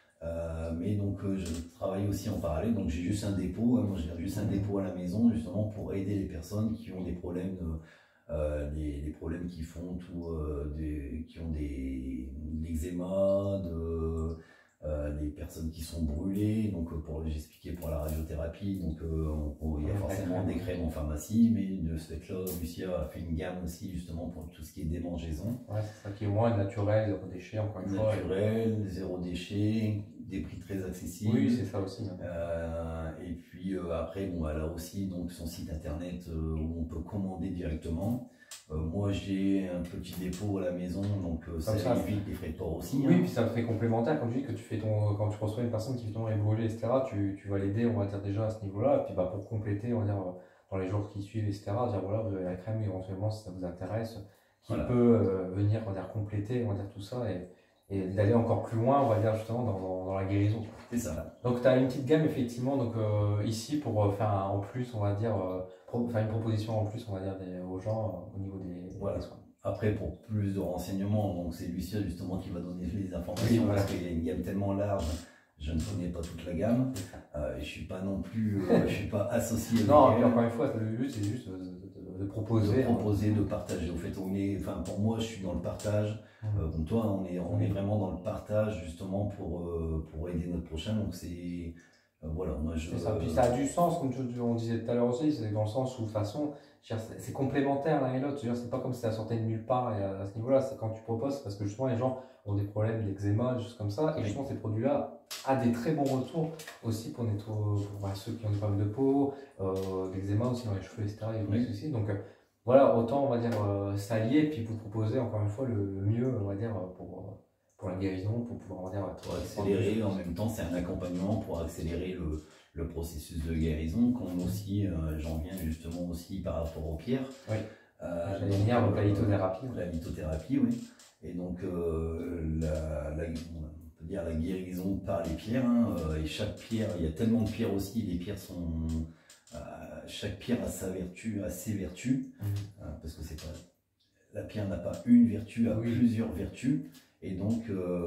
Euh, mais donc euh, je travaille aussi en parallèle, donc j'ai juste un dépôt, hein, moi j'ai juste un dépôt à la maison justement pour aider les personnes qui ont des problèmes, euh, des, des problèmes qui font tout, euh, des, qui ont des, de l'eczéma, de Euh, les personnes qui sont brûlées, donc pour j'expliquais pour la radiothérapie, donc euh, on, on, il y a forcément des crèmes en pharmacie, mais de ce fait-là, Lucia a fait une gamme aussi justement pour tout ce qui est démangeaison. Ouais, c'est ça qui est moins naturel, zéro déchet encore une fois. Naturel, zéro déchet, des prix très accessibles. Oui, c'est ça aussi. Hein. Euh, et puis euh, après, bon, elle a aussi donc son site internet euh, où on peut commander directement. Euh, moi j'ai un petit dépôt à la maison, donc euh, ça, ça évite les frais de port aussi. Oui, hein. puis ça fait complémentaire, quand tu dis que tu fais ton, quand tu reçois une personne qui fait ton est brûlée, et cetera, tu, tu vas l'aider, on va dire déjà à ce niveau-là, et puis bah, pour compléter, on va dire dans les jours qui suivent, et cetera, dire voilà, vous avez la crème éventuellement si ça vous intéresse, qui voilà. peut euh, venir, on va dire, compléter, on va dire tout ça, et, et d'aller encore plus loin, on va dire justement dans, dans, dans la guérison. C'est ça. Donc tu as une petite gamme effectivement, donc euh, ici pour faire un, en plus, on va dire, euh, pro, faire une proposition en plus, on va dire des, aux gens euh, au niveau des, voilà. des soins. Après, pour plus de renseignements, donc c'est Lucia justement qui va donner les informations, oui, voilà. parce qu'il y a une gamme tellement large, je ne connais pas toute la gamme, euh, et je suis pas non plus, euh, je suis pas associé avec non, et encore une fois, le but c'est juste de, de, de proposer. De proposer, hein. de partager. Au fait, on est, enfin pour moi, je suis dans le partage, mmh. euh, comme toi, on est, on est vraiment dans le partage justement pour, euh, pour aider notre prochain, donc c'est... Euh, voilà, moi je. Ça, puis ça a du sens, comme tu, on disait tout à l'heure aussi, c'est dans le sens où, de toute façon, c'est complémentaire l'un et l'autre. C'est pas comme si ça sortait de nulle part et à, à ce niveau-là, c'est quand tu proposes, parce que justement, les gens ont des problèmes d'eczéma, des choses comme ça, et oui. justement, ces produits-là ont des très bons retours aussi pour, nettoyer, pour bah, ceux qui ont des problèmes de peau, euh, d'eczéma aussi dans les cheveux, et cetera. Et oui. aussi. Donc, euh, voilà, autant, on va dire, euh, s'allier, puis vous proposer encore une fois le, le mieux, on va dire, pour. pour la guérison, pour pouvoir en dire pour accélérer en même temps, c'est un accompagnement pour accélérer le, le processus de guérison, comme aussi, euh, j'en viens justement aussi par rapport aux pierres. Oui. Euh, J'allais venir donc la lithothérapie. La lithothérapie, oui. Et donc, euh, la, la, on peut dire la guérison par les pierres. Hein, euh, et chaque pierre, il y a tellement de pierres aussi, les pierres sont. Euh, chaque pierre a sa vertu, a ses vertus, mmh. euh, parce que c'est pas. La pierre n'a pas une vertu, a oui. plusieurs vertus. Et donc,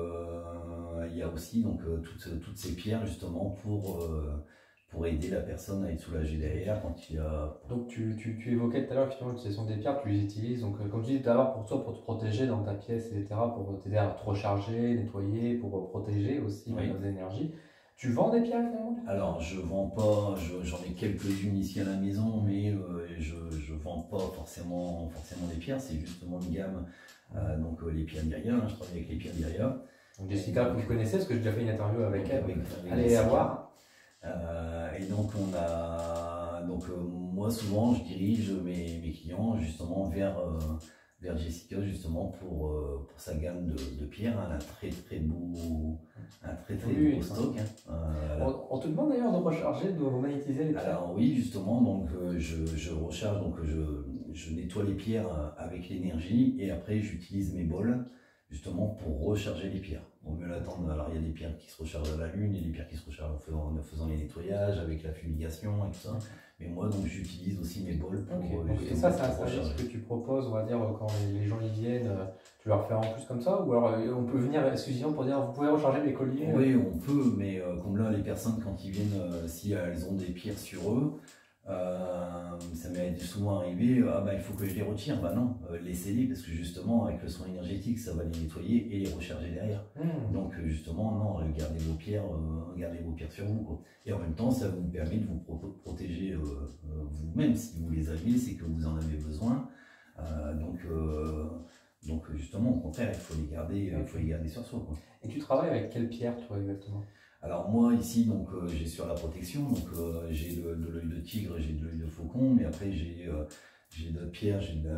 euh, il y a aussi donc, euh, toutes, toutes ces pierres justement pour, euh, pour aider la personne à être soulagée derrière quand il y a... Donc, tu, tu, tu évoquais tout à l'heure l'utilisation des pierres, tu les utilises, donc euh, comme tu dis tout à l'heure, pour toi, pour te protéger dans ta pièce, et cetera, pour t'aider à te recharger, nettoyer, pour protéger aussi oui. les énergies. Tu vends des pierres finalement? Alors, je vends pas, j'en ai quelques-unes ici à la maison, mais euh, je ne vends pas forcément, forcément des pierres, c'est justement une gamme. Euh, donc euh, les pierres Myria, hein, je travaille avec les pierres Myria. Donc Jessica, que vous connaissez, parce que j'ai déjà fait une interview avec elle, avec, avec allez la voir. Euh, et donc on a, donc euh, moi souvent je dirige mes, mes clients justement vers, euh, vers Jessica justement pour, euh, pour sa gamme de, de pierres, hein, un très très beau, un très très oui, beau oui, stock. Hein. Euh, on, on te demande d'ailleurs de recharger, de magnétiser les pierres. Alors oui justement, donc euh, je, je recharge, donc je, je nettoie les pierres avec l'énergie et après j'utilise mes bols justement pour recharger les pierres. On mieux l'attendre. Alors il y a des pierres qui se rechargent à la lune, il y a des pierres qui se rechargent en faisant, en faisant les nettoyages, avec la fumigation et tout ça. Mais moi donc j'utilise aussi mes bols pour okay. Donc, et ça c'est un service que tu proposes, on va dire, quand les gens y viennent, tu leur fais en plus comme ça? Ou alors on peut venir exclusivement pour dire vous pouvez recharger mes colliers? Oui on peut, mais euh, comme là les personnes quand ils viennent, euh, si elles ont des pierres sur eux, Euh, ça m'est souvent arrivé, ah bah il faut que je les retire, bah non, euh, laissez-les parce que justement avec le soin énergétique ça va les nettoyer et les recharger derrière. Mmh. Donc justement non, gardez vos pierres, euh, gardez vos pierres sur vous quoi. Et en même temps ça vous permet de vous pro protéger euh, euh, vous-même si vous les avez, c'est que vous en avez besoin. Euh, donc, euh, donc justement au contraire il faut les garder, il faut les garder sur soi quoi. Et tu travailles avec quelle pierre toi exactement? Alors moi ici donc euh, j'ai sur la protection, donc euh, j'ai de, de l'œil de tigre, j'ai de l'œil de faucon, mais après j'ai euh, j'ai de la pierre, j'ai de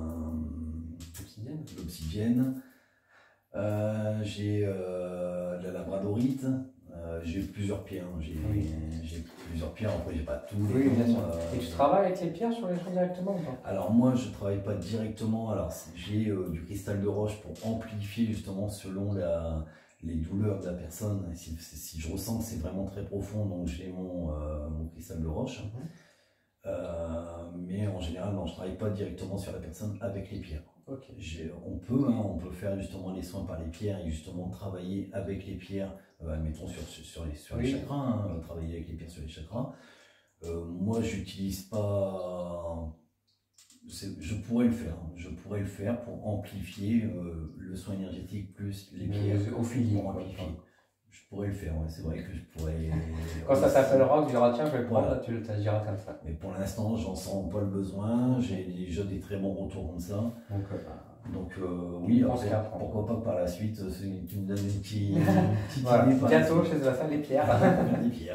l'obsidienne, euh, j'ai euh, de la labradorite, euh, j'ai plusieurs pierres, j'ai oui. plusieurs pierres, après j'ai pas tous les oui, bien sûr. Euh, Et tu travailles avec les pierres sur les gens directement ou pas? Alors moi je travaille pas directement, alors j'ai euh, du cristal de roche pour amplifier justement selon la les douleurs de la personne, si, si je ressens que c'est vraiment très profond, donc j'ai mon, euh, mon cristal de roche. Mm-hmm. euh, mais en général, non, je ne travaille pas directement sur la personne avec les pierres. Okay. On peut, hein, on peut faire justement les soins par les pierres et justement travailler avec les pierres, euh, admettons sur, sur les, sur les oui. chakras, hein, travailler avec les pierres sur les chakras. Euh, moi, j'utilise pas. Je pourrais le faire, je pourrais le faire pour amplifier euh, le soin énergétique plus les pierres. Au feeling. Pour amplifier. Je pourrais le faire, ouais, c'est vrai que je pourrais. Quand ça s'appellera, tu diras tiens, je vais le prendre, voilà. Là, tu le diras comme ça. Mais pour l'instant, j'en sens pas le besoin, j'ai déjà des très bons retours comme ça. Donc, euh, Donc euh, oui, après, pourquoi pas par la suite, tu me donnes une petite, une petite voilà. idée. Bientôt chez Sébastien, les pierres. Les pierres.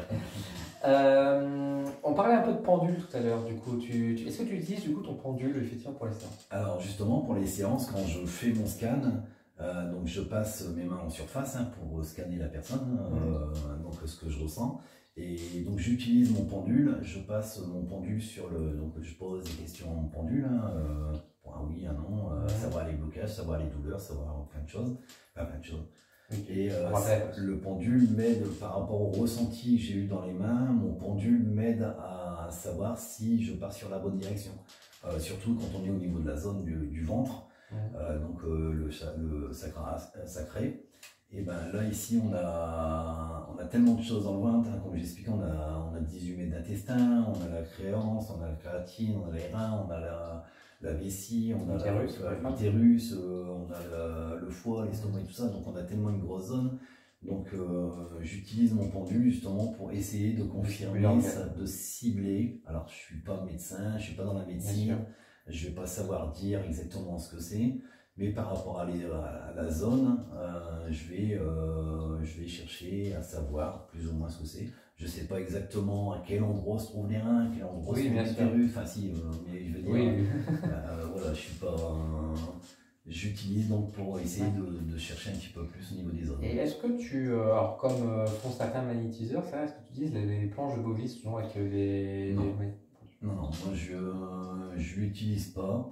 Euh, on parlait un peu de pendule tout à l'heure, du coup, tu, tu, est-ce que tu utilises du coup ton pendule effectivement pour les séances? Alors justement, pour les séances, quand je fais mon scan, euh, donc je passe mes mains en surface hein, pour scanner la personne, euh, mmh. donc ce que je ressens, et donc j'utilise mon pendule, je passe mon pendule sur le, donc je pose des questions en pendule, hein, euh, pour un oui, un non, euh, mmh. savoir les blocages, savoir les douleurs, savoir plein de choses, enfin plein de choses. Et euh, le pendule m'aide par rapport au ressenti que j'ai eu dans les mains, mon pendule m'aide à savoir si je pars sur la bonne direction. Euh, surtout quand on est au niveau de la zone du, du ventre, mmh. euh, donc euh, le, le sacra, sacré. Et ben là ici on a, on a tellement de choses dans le ventre, hein, comme j'expliquais, on a, on a dix-huit mètres d'intestin, on a la créance, on a la créatine, on a les reins, on a la... la vessie, on a l'utérus, euh, on a la, le foie, l'estomac et tout ça, donc on a tellement une grosse zone. Donc euh, j'utilise mon pendule justement pour essayer de confirmer, ça, de cibler. Alors je suis pas médecin, je suis pas dans la médecine, je vais pas savoir dire exactement ce que c'est, mais par rapport à, les, à la zone, euh, je, vais, euh, je vais chercher à savoir plus ou moins ce que c'est. Je ne sais pas exactement à quel endroit se trouvent les reins, à quel endroit oui, se trouvent l'utérus, enfin si, euh, mais je veux dire, oui. euh, voilà, je suis pas, euh, j'utilise donc pour essayer de, de chercher un petit peu plus au niveau des zones. Et est-ce que tu, euh, alors comme euh, font certains magnétiseurs, ça, est-ce que tu utilises les, les planches de Bovis, genre avec les... Non, les... non, non, moi je je l'utilise pas.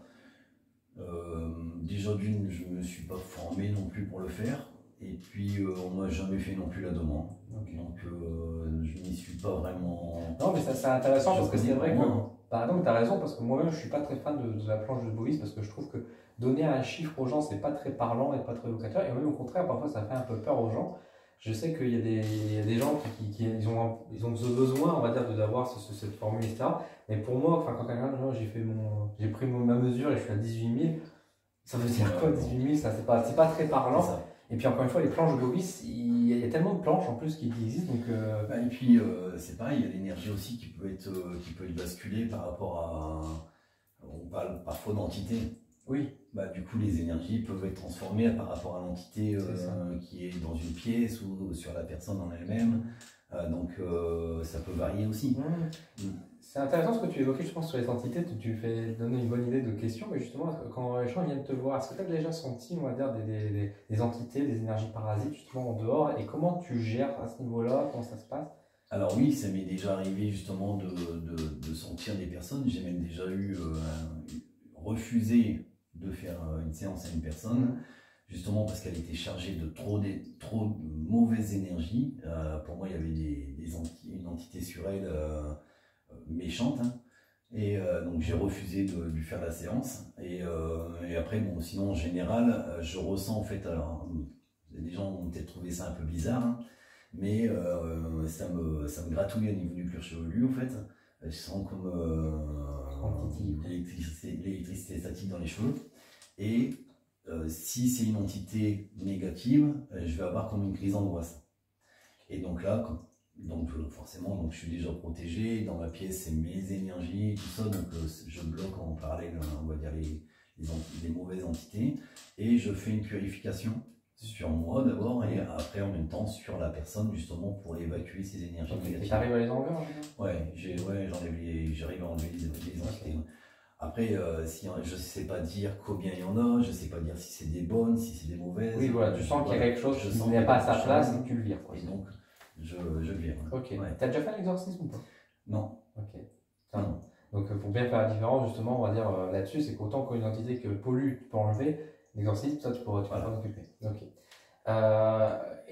Euh, déjà d'une, je me suis pas formé non plus pour le faire. Et puis, euh, on m'a jamais fait non plus la demande. Okay. Donc, euh, je n'y suis pas vraiment. Non, mais ça c'est intéressant je parce que c'est vrai que. Par exemple, tu as raison, parce que moi-même, je suis pas très fan de, de la planche de Bovis parce que je trouve que donner un chiffre aux gens, c'est pas très parlant et pas très évocateur. Et même au contraire, parfois, ça fait un peu peur aux gens. Je sais qu'il y a des, il y a des gens qui, qui, qui ils ont, ils ont besoin, on va dire, d'avoir ce, ce, cette formule, et cetera. Mais pour moi, enfin, quand quelqu'un, j'ai fait mon, j'ai pris ma mesure et je suis à dix-huit mille, ça veut dire quoi, dix-huit mille? Ça, c'est pas, c'est pas très parlant. Et puis encore une fois, les planches de Bovis, il y a tellement de planches en plus qui existent. Donc euh... bah, et puis euh, c'est pareil, il y a l'énergie aussi qui peut être, euh, qui peut être basculée par rapport à. On parle parfois d'entité. Oui. Bah, du coup, les énergies peuvent être transformées par rapport à l'entité euh, qui est dans une pièce ou sur la personne en elle-même. Euh, donc euh, ça peut varier aussi. Mmh. Mmh. C'est intéressant ce que tu évoquais, je pense, sur les entités. Tu, tu fais donner une bonne idée de question, mais justement, quand les gens viennent te voir, est-ce que tu as déjà senti, on va dire, des, des, des, des entités, des énergies parasites, justement, en dehors? Et comment tu gères à ce niveau-là? Comment ça se passe? Alors oui, ça m'est déjà arrivé justement de, de, de sentir des personnes. J'ai même déjà eu euh, refusé de faire une séance à une personne. Mmh. Justement parce qu'elle était chargée de trop de, trop de mauvaises énergies. Euh, pour moi, il y avait des, des enti une entité sur elle euh, méchante. Hein. Et euh, donc, j'ai refusé de lui faire la séance. Et, euh, et après, bon, sinon, en général, je ressens en fait. Alors, les gens vont peut-être trouver ça un peu bizarre, hein, mais euh, ça, me, ça me gratouille au niveau du cuir chevelu, en fait. Je sens comme euh, l'électricité statique dans les cheveux. Et Euh, si c'est une entité négative, euh, je vais avoir comme une crise d'angoisse. Et donc là, quand, donc, euh, forcément, donc, je suis déjà protégé. Dans ma pièce, c'est mes énergies, tout ça. Donc euh, je bloque en parallèle, on va dire, les, les, les mauvaises entités. Et je fais une purification sur moi d'abord et après en même temps sur la personne, justement, pour évacuer ces énergies okay. négatives. Et tu arrives à les enlever? Ouais, ouais j'arrive à enlever les, les entités. Okay. Après, euh, si, je ne sais pas dire combien il y en a, je ne sais pas dire si c'est des bonnes, si c'est des mauvaises. Oui, voilà, tu sens qu'il y a quelque chose qui n'est pas à sa place et que tu le vires. Quoi. Et donc, je, je le vire. Ok. Ouais. Tu as déjà fait un exorcisme ou pas? Non. Ok. Ah, non. Donc, pour bien faire la différence, justement, on va dire euh, là-dessus, c'est qu'autant qu'une entité que pollue, tu peux enlever, l'exorcisme, ça, tu pourras t'en voilà. occuper. Ok. Euh,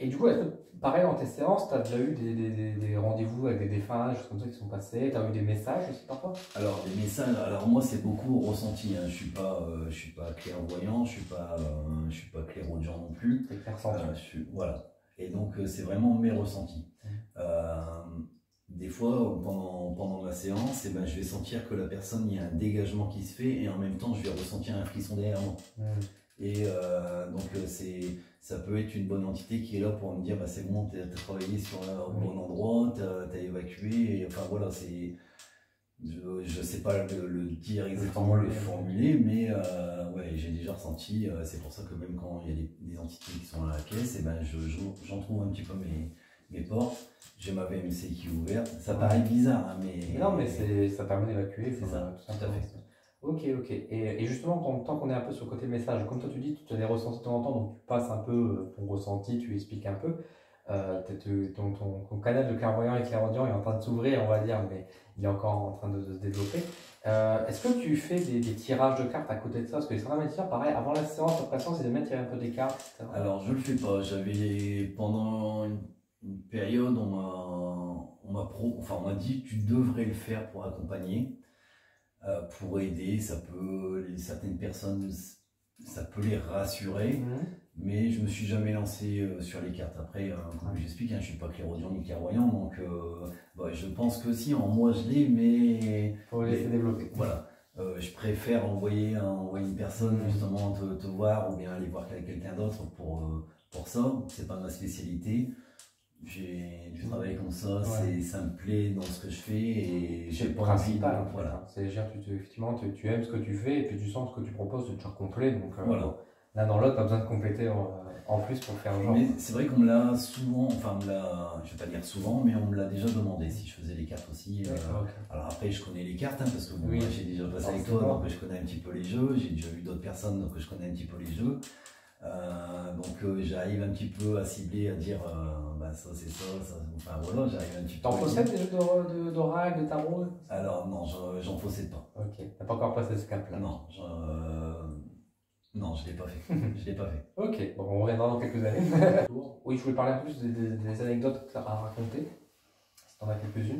Et du coup, est-ce que, pareil, dans tes séances, tu as déjà eu des, des, des, des rendez-vous avec des défunts, des choses comme ça qui sont passées? Tu as eu des messages aussi parfois? Alors, les messages, alors moi, c'est beaucoup ressenti. Hein. Je suis pas, euh, je suis pas clairvoyant, je suis pas, euh, je suis pas clairaudient non plus. C'est clair ressenti. Euh, je suis, voilà. Et donc, euh, c'est vraiment mes ressentis. Mmh. Euh, des fois, pendant, pendant ma séance, eh ben, je vais sentir que la personne, il y a un dégagement qui se fait et en même temps, je vais ressentir un frisson derrière moi. Mmh. Et euh, donc, euh, c'est, ça peut être une bonne entité qui est là pour me dire bah, c'est bon, tu as travaillé sur le Oui. bon endroit, tu as évacué. Et, enfin, voilà, c'est. Je ne sais pas le, le dire exactement, le formuler, mais euh, ouais, j'ai déjà ressenti. Euh, c'est pour ça que même quand il y a des, des entités qui sont à la caisse, et ben je, je, j'en trouve un petit peu mes, mes portes. J'ai ma V M C qui est ouverte. Ça paraît bizarre, hein, mais. Non, mais c'est, ça permet d'évacuer. C'est ça, tout à fait. Ok, ok. Et, et justement, quand, tant qu'on est un peu sur le côté message, comme toi tu dis, tu as des ressentis de temps en temps, donc tu passes un peu ton ressenti, tu expliques un peu. Euh, ton, ton, ton canal de clairvoyant et clairaudient est en train de s'ouvrir, on va dire, mais il est encore en train de, de se développer. Euh, Est-ce que tu fais des, des tirages de cartes à côté de ça? Parce que les certains médecins, pareil, avant la séance, après la séance, ils aiment tirer un peu des cartes, et cetera. Alors, je le fais pas. J'avais, pendant une, une période, on m'a, on m'a pro, enfin, on m'a dit tu devrais le faire pour accompagner, euh, pour aider. Ça peut, les, certaines personnes, ça peut les rassurer. Mmh. Mais je me suis jamais lancé euh, sur les cartes. Après, euh, comme j'explique, hein, je suis pas clairaudient ni clairvoyant, donc euh, bah, je pense que si, en moi je l'ai, mais faut le laisser développer. Voilà, euh, je préfère envoyer, hein, envoyer une personne mmh. justement te, te voir ou bien aller voir quelqu'un d'autre pour euh, pour ça. C'est pas ma spécialité. J'ai du travail comme ça, ouais. ça me plaît dans ce que je fais et j'ai pas principal. Envie de, voilà. C'est tu, tu, effectivement, tu, tu aimes ce que tu fais et puis tu sens ce que tu proposes, c'est toujours complet. Donc euh, voilà. L'un dans l'autre, pas besoin de compléter en, en plus pour faire genre. Mais c'est vrai qu'on me l'a souvent, enfin, on me l'a, je vais pas dire souvent, mais on me l'a déjà demandé si je faisais les cartes aussi. Euh, okay. Alors après, je connais les cartes, hein, parce que bon, oui. j'ai déjà passé avec toi, donc je connais un petit peu les jeux. J'ai déjà vu d'autres personnes, donc je connais un petit peu les jeux. Euh, donc euh, j'arrive un petit peu à cibler, à dire, euh, bah, ça c'est ça, ça, enfin voilà, j'arrive un petit peu. T'en possèdes des jeux d'oracle, de, de tarot? Alors non, j'en possède pas. Ok, t'as pas encore passé ce cap-là? Non, euh, non, je ne l'ai pas fait. Je l'ai pas fait. Ok, bon, on reviendra dans quelques années. Oui, je voulais parler un peu plus des, des, des anecdotes à raconter, si t'en as quelques-unes.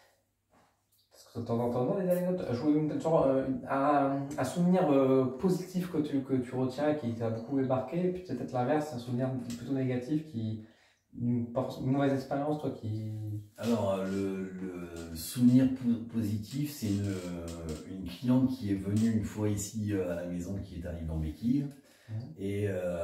Parce que de temps en temps, des anecdotes, je voulais genre, euh, un, un souvenir euh, positif que tu, que tu retiens, qui t'a beaucoup marqué, et puis peut-être l'inverse, un souvenir plutôt négatif, qui, une, une mauvaise expérience, toi qui... Alors, le, le souvenir positif, c'est une, une cliente qui est venue une fois ici à la maison, qui est arrivée en béquille. Mmh. Et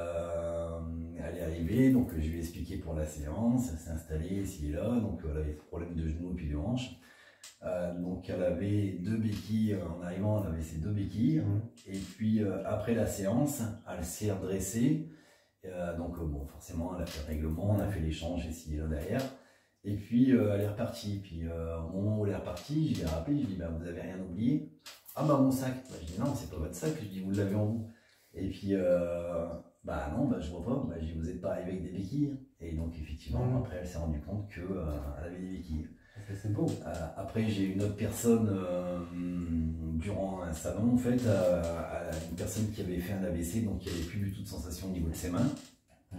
euh, elle est arrivée, donc je lui ai expliqué pour la séance, elle s'est installée ici et là, donc elle avait des problèmes de genoux et puis de hanches. Euh, donc elle avait deux béquilles, en arrivant elle avait ses deux béquilles. Mmh. Et puis euh, après la séance, elle s'est redressée. Euh, donc euh, bon, forcément, elle a fait le règlement, on a fait l'échange ici et là derrière. Et puis euh, elle est repartie. Puis euh, au moment où elle est repartie, je l'ai rappelé, je lui ai dit bah, vous avez rien oublié? Ah bah mon sac. Bah, je dis non, c'est pas votre sac, je dis vous l'avez en vous. Et puis euh, bah non, bah, je vois pas, bah, je dis vous n'êtes pas arrivé avec des béquilles. Et donc effectivement, mmh. après elle s'est rendue compte qu'elle euh, avait des béquilles. C'est beau. Euh, après, j'ai une autre personne euh, durant un salon, en fait, euh, une personne qui avait fait un A V C, donc qui n'avait plus du tout de sensation au niveau de ses mains. Mmh.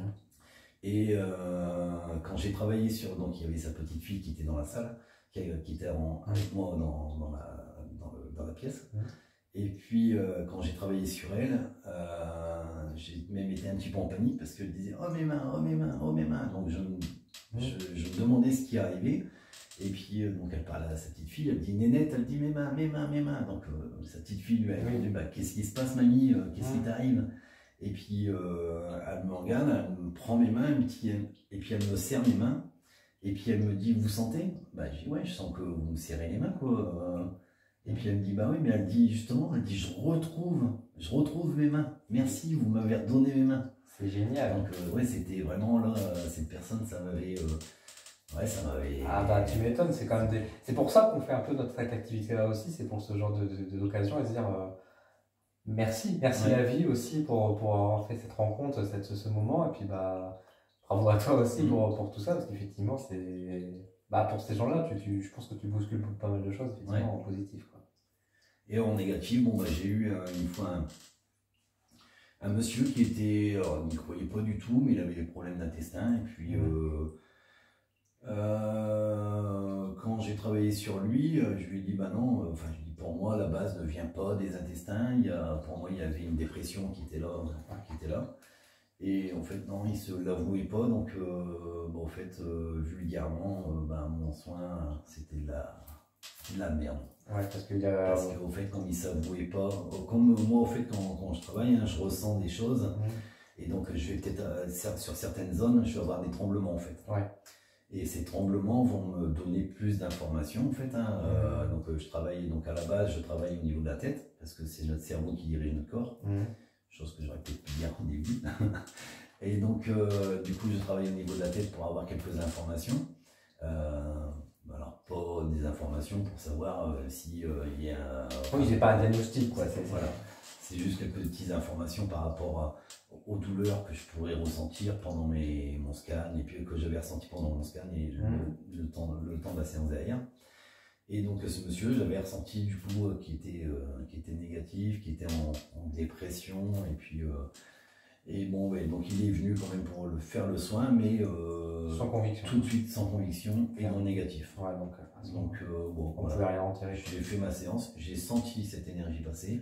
Et euh, quand j'ai travaillé sur, donc il y avait sa petite fille qui était dans la salle, qui, qui était en, avec moi dans, dans, la, dans, le, dans la pièce. Mmh. Et puis euh, quand j'ai travaillé sur elle, euh, j'ai même été un petit peu en panique parce qu'elle disait oh mes mains, oh mes mains, oh mes mains. Donc je, mmh. je, je me demandais ce qui arrivait. Et puis, euh, donc elle parle à sa petite fille, elle dit Nénette, elle dit mes mains, mes mains, mes mains. Donc euh, sa petite fille lui a répondu bah, qu'est-ce qui se passe, mamie, euh, qu'est-ce qui t'arrive? Et puis euh, elle me regarde, elle me prend mes mains, et puis, elle, et puis elle me serre mes mains. Et puis elle me dit vous sentez? Bah, je dis ouais, je sens que vous me serrez les mains, quoi. Et puis elle me dit bah oui, mais elle dit justement, elle dit je retrouve, je retrouve mes mains. Merci, vous m'avez redonné mes mains. C'est génial. Donc euh, ouais, c'était vraiment là, cette personne, ça m'avait. Euh, Ouais, ça m'avait. Ah bah tu m'étonnes, c'est quand même des... C'est pour ça qu'on fait un peu notre activité là aussi, c'est pour ce genre de, de, de d'occasion et se dire euh, merci, merci ouais. la vie aussi pour, pour avoir fait cette rencontre, cette, ce moment, et puis bah bravo à toi aussi mmh. pour, pour tout ça, parce qu'effectivement c'est. Bah pour ces gens-là, tu, tu, je pense que tu bouscules pas mal de choses, effectivement, ouais. en positif, quoi. Et en négatif, bon bah j'ai eu euh, une fois un. Un monsieur qui était, alors, il n'y croyait pas du tout, mais il avait des problèmes d'intestin. Et puis, euh, euh, quand j'ai travaillé sur lui, euh, je lui ai dit, bah non, euh, enfin, je lui ai dit, pour moi, la base ne vient pas des intestins. Il y a, pour moi, il y avait une dépression qui était là, qui était là. Et en fait, non, il ne se l'avouait pas. Donc, euh, bon, en fait, euh, vulgairement, euh, ben, mon soin, c'était de la, de la merde. Ouais, parce qu'il y a... Parce qu'au fait, quand il ne s'avouait pas, comme moi, au fait, quand, quand je travaille, hein, je ressens des choses. Mmh. Et donc, je vais peut-être, euh, sur certaines zones, je vais avoir des tremblements, en fait. Ouais. Et ces tremblements vont me donner plus d'informations, en fait. Hein. Mmh. Euh, donc, euh, je travaille, donc à la base, je travaille au niveau de la tête, parce que c'est notre cerveau qui dirige notre corps. Mmh. Chose que j'aurais peut-être pu dire au début. Et donc, euh, du coup, je travaille au niveau de la tête pour avoir quelques informations. Euh, alors, pas des informations pour savoir euh, si il euh, y a... Oui, j'ai pas un diagnostic, quoi. C'est voilà. Juste quelques petites informations par rapport à, aux douleurs que je pourrais ressentir pendant mes, mon scan, et puis que j'avais ressenti pendant mon scan et mmh. le, le, temps, le temps de la séance derrière. Et donc ce monsieur, j'avais ressenti du coup euh, qui était euh, qui était négatif, qui était en, en dépression, et puis euh, et bon ouais, donc il est venu quand même pour le faire le soin, mais euh, sans conviction, tout de suite sans conviction et non négatif. Ouais, donc donc euh, bon, on voilà. pouvait rien en tirer. J'ai fait ma séance, j'ai senti cette énergie passer.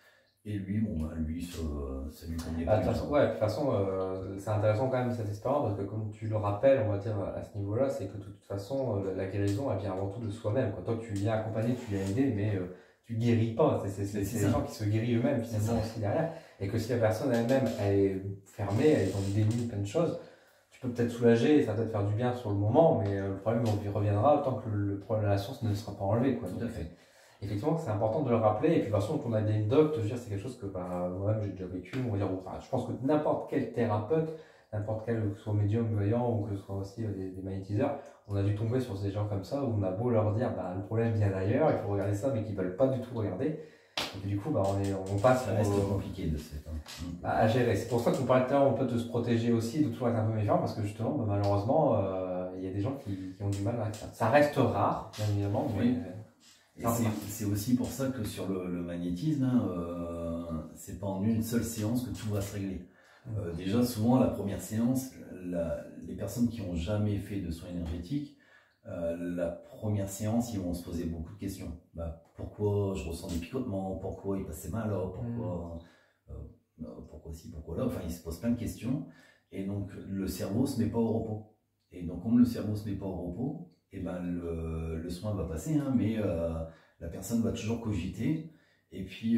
Et lui, bon, bah, lui, ça, ça lui convenait ah, pas. De toute façon, ouais, de toute façon euh, c'est intéressant quand même cette expérience, parce que comme tu le rappelles, on va dire à ce niveau-là, c'est que de toute façon, euh, la guérison, elle vient avant tout de soi-même. Toi, tu viens accompagner, tu viens aider, mais euh, tu guéris pas. C'est des gens qui se guérissent eux-mêmes, finalement, aussi derrière. Et que si la personne elle-même, elle est fermée, elle est dans le déni, plein de choses, tu peux peut-être soulager, ça va peut-être faire du bien sur le moment, mais euh, le problème, on y reviendra tant que le, le problème de la source ne sera pas enlevé, quoi. Tout à fait. Effectivement, c'est important de le rappeler. Et puis, de toute façon, ton A D N doc, c'est quelque chose que bah, moi-même j'ai déjà vécu. On va dire, enfin, je pense que n'importe quel thérapeute, n'importe quel, que ce soit médium, voyant ou que ce soit aussi des, des magnétiseurs, on a dû tomber sur ces gens comme ça où on a beau leur dire bah, le problème vient d'ailleurs, il faut regarder ça, mais qu'ils ne veulent pas du tout regarder. Et puis, du coup, bah, on, est, on passe. Ça reste au, compliqué de ce fait. Hein. Bah, à gérer. C'est pour ça qu'on parlait tout à l'heure, on peut te se protéger aussi, de toujours être un peu méfiant, parce que justement, bah, malheureusement, euh, il y a des gens qui, qui ont du mal avec ça. Ça reste rare, bien évidemment, mais. Oui. Et c'est aussi pour ça que sur le, le magnétisme, hein, euh, c'est pas en une seule séance que tout va se régler. Euh, déjà, souvent, la première séance, la, les personnes qui n'ont jamais fait de soins énergétiques, euh, la première séance, ils vont se poser beaucoup de questions. Bah, pourquoi je ressens des picotements? Pourquoi il passe ses mains là? Pourquoi, euh, pourquoi ci? Pourquoi là? Enfin, ils se posent plein de questions. Et donc, le cerveau ne se met pas au repos. Et donc, comme le cerveau ne se met pas au repos, et ben le, le soin va passer, hein, mais euh, la personne va toujours cogiter. Et puis,